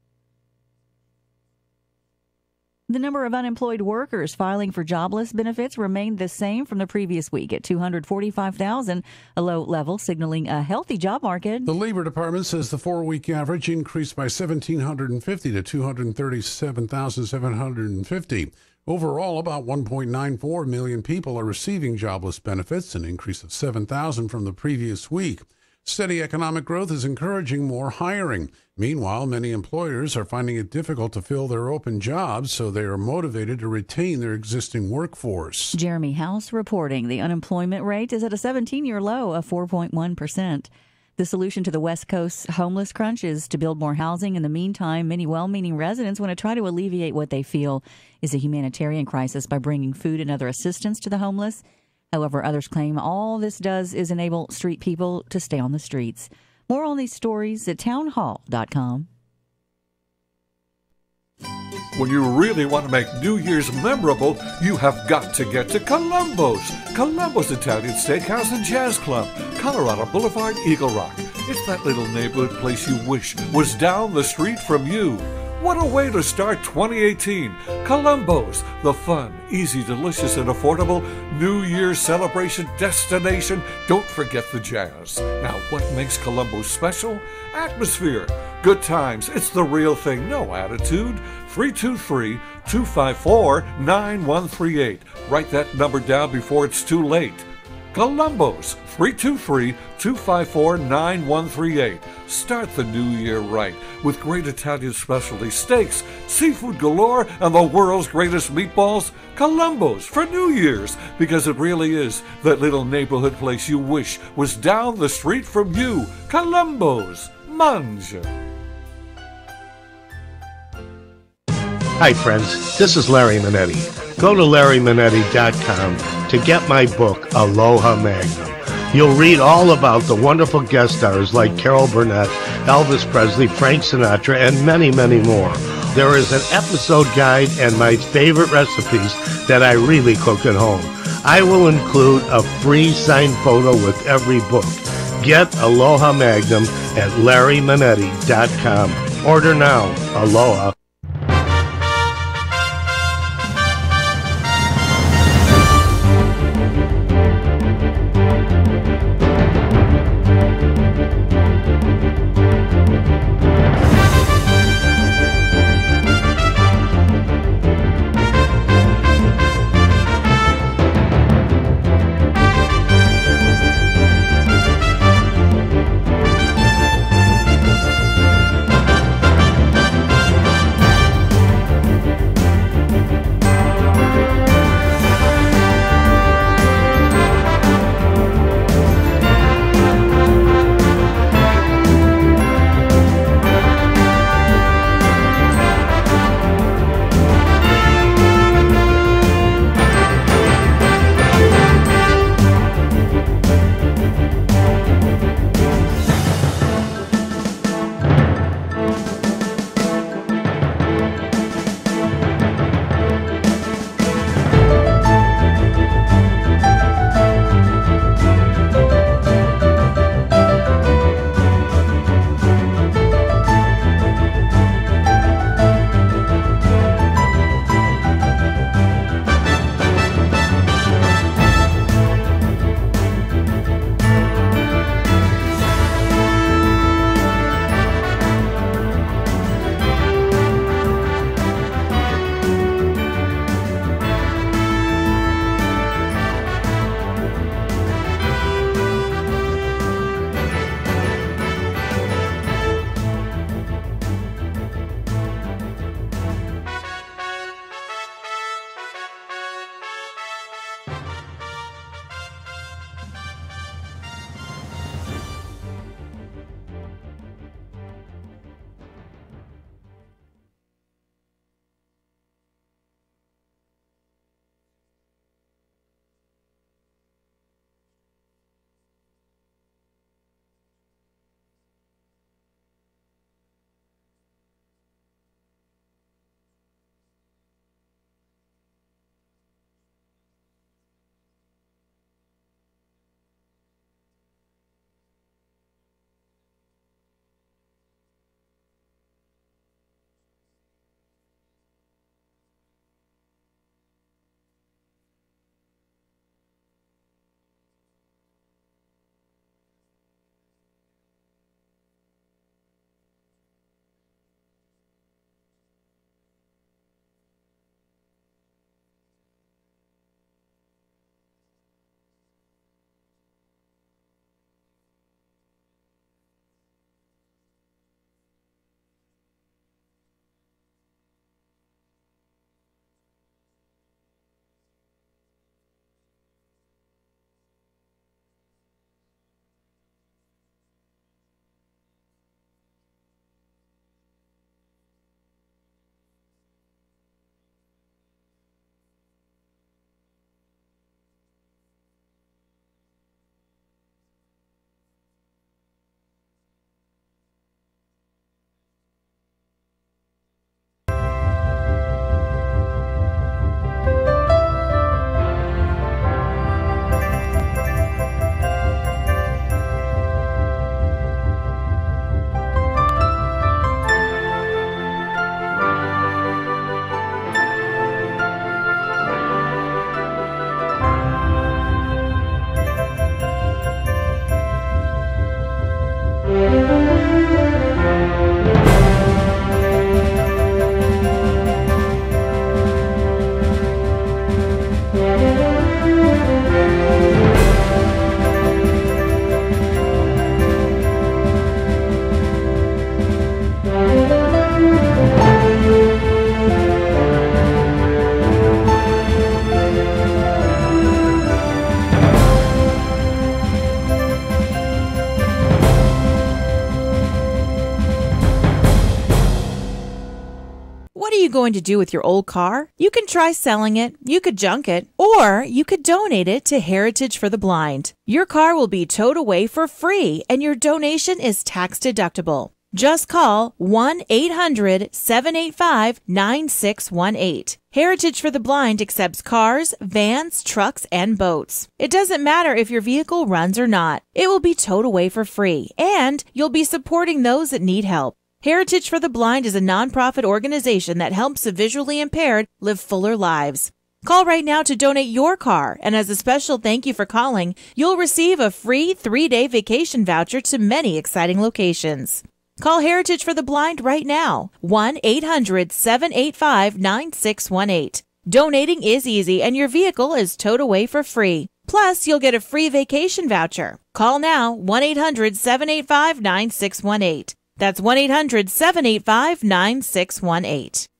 The number of unemployed workers filing for jobless benefits remained the same from the previous week at two hundred forty-five thousand, a low level signaling a healthy job market. The Labor Department says the four-week average increased by one thousand seven hundred fifty to two hundred thirty-seven thousand seven hundred fifty. Overall, about one point nine four million people are receiving jobless benefits, an increase of seven thousand from the previous week. Steady economic growth is encouraging more hiring. Meanwhile, many employers are finding it difficult to fill their open jobs, so they are motivated to retain their existing workforce. Jeremy House reporting the unemployment rate is at a seventeen-year low of four point one percent. The solution to the West Coast's homeless crunch is to build more housing. In the meantime, many well-meaning residents want to try to alleviate what they feel is a humanitarian crisis by bringing food and other assistance to the homeless. However, others claim all this does is enable street people to stay on the streets. More on these stories at townhall dot com. When you really want to make New Year's memorable, you have got to get to Columbo's. Columbo's Italian Steakhouse and Jazz Club, Colorado Boulevard, Eagle Rock. It's that little neighborhood place you wish was down the street from you. What a way to start twenty eighteen. Columbo's, the fun, easy, delicious, and affordable New Year's celebration destination. Don't forget the jazz. Now, what makes Columbo's special? Atmosphere. Good times. It's the real thing. No attitude. three two three, two five four, nine one three eight. Write that number down before it's too late. Columbo's, three two three, two five four, nine one three eight. Start the new year right with great Italian specialty steaks, seafood galore, and the world's greatest meatballs. Columbo's for New Year's, because it really is that little neighborhood place you wish was down the street from you. Columbo's. Mangia. Hi friends, this is Larry Manetti. Go to larry manetti dot com to get my book, Aloha Magnum. You'll read all about the wonderful guest stars like Carol Burnett, Elvis Presley, Frank Sinatra, and many, many more. There is an episode guide and my favorite recipes that I really cook at home. I will include a free signed photo with every book. Get Aloha Magnum at larry manetti dot com. Order now. Aloha. you going to do with your old car? You can try selling it, you could junk it, or you could donate it to Heritage for the Blind. Your car will be towed away for free, and your donation is tax deductible. Just call one eight hundred seven eight five nine six one eight. Heritage for the Blind accepts cars, vans, trucks, and boats. It doesn't matter if your vehicle runs or not. It will be towed away for free, and you'll be supporting those that need help. Heritage for the Blind is a nonprofit organization that helps the visually impaired live fuller lives. Call right now to donate your car, and as a special thank you for calling, you'll receive a free three-day vacation voucher to many exciting locations. Call Heritage for the Blind right now, one eight hundred seven eight five nine six one eight. Donating is easy, and your vehicle is towed away for free. Plus, you'll get a free vacation voucher. Call now, one eight hundred seven eight five nine six one eight. That's one eight hundred seven eight five nine six one eight.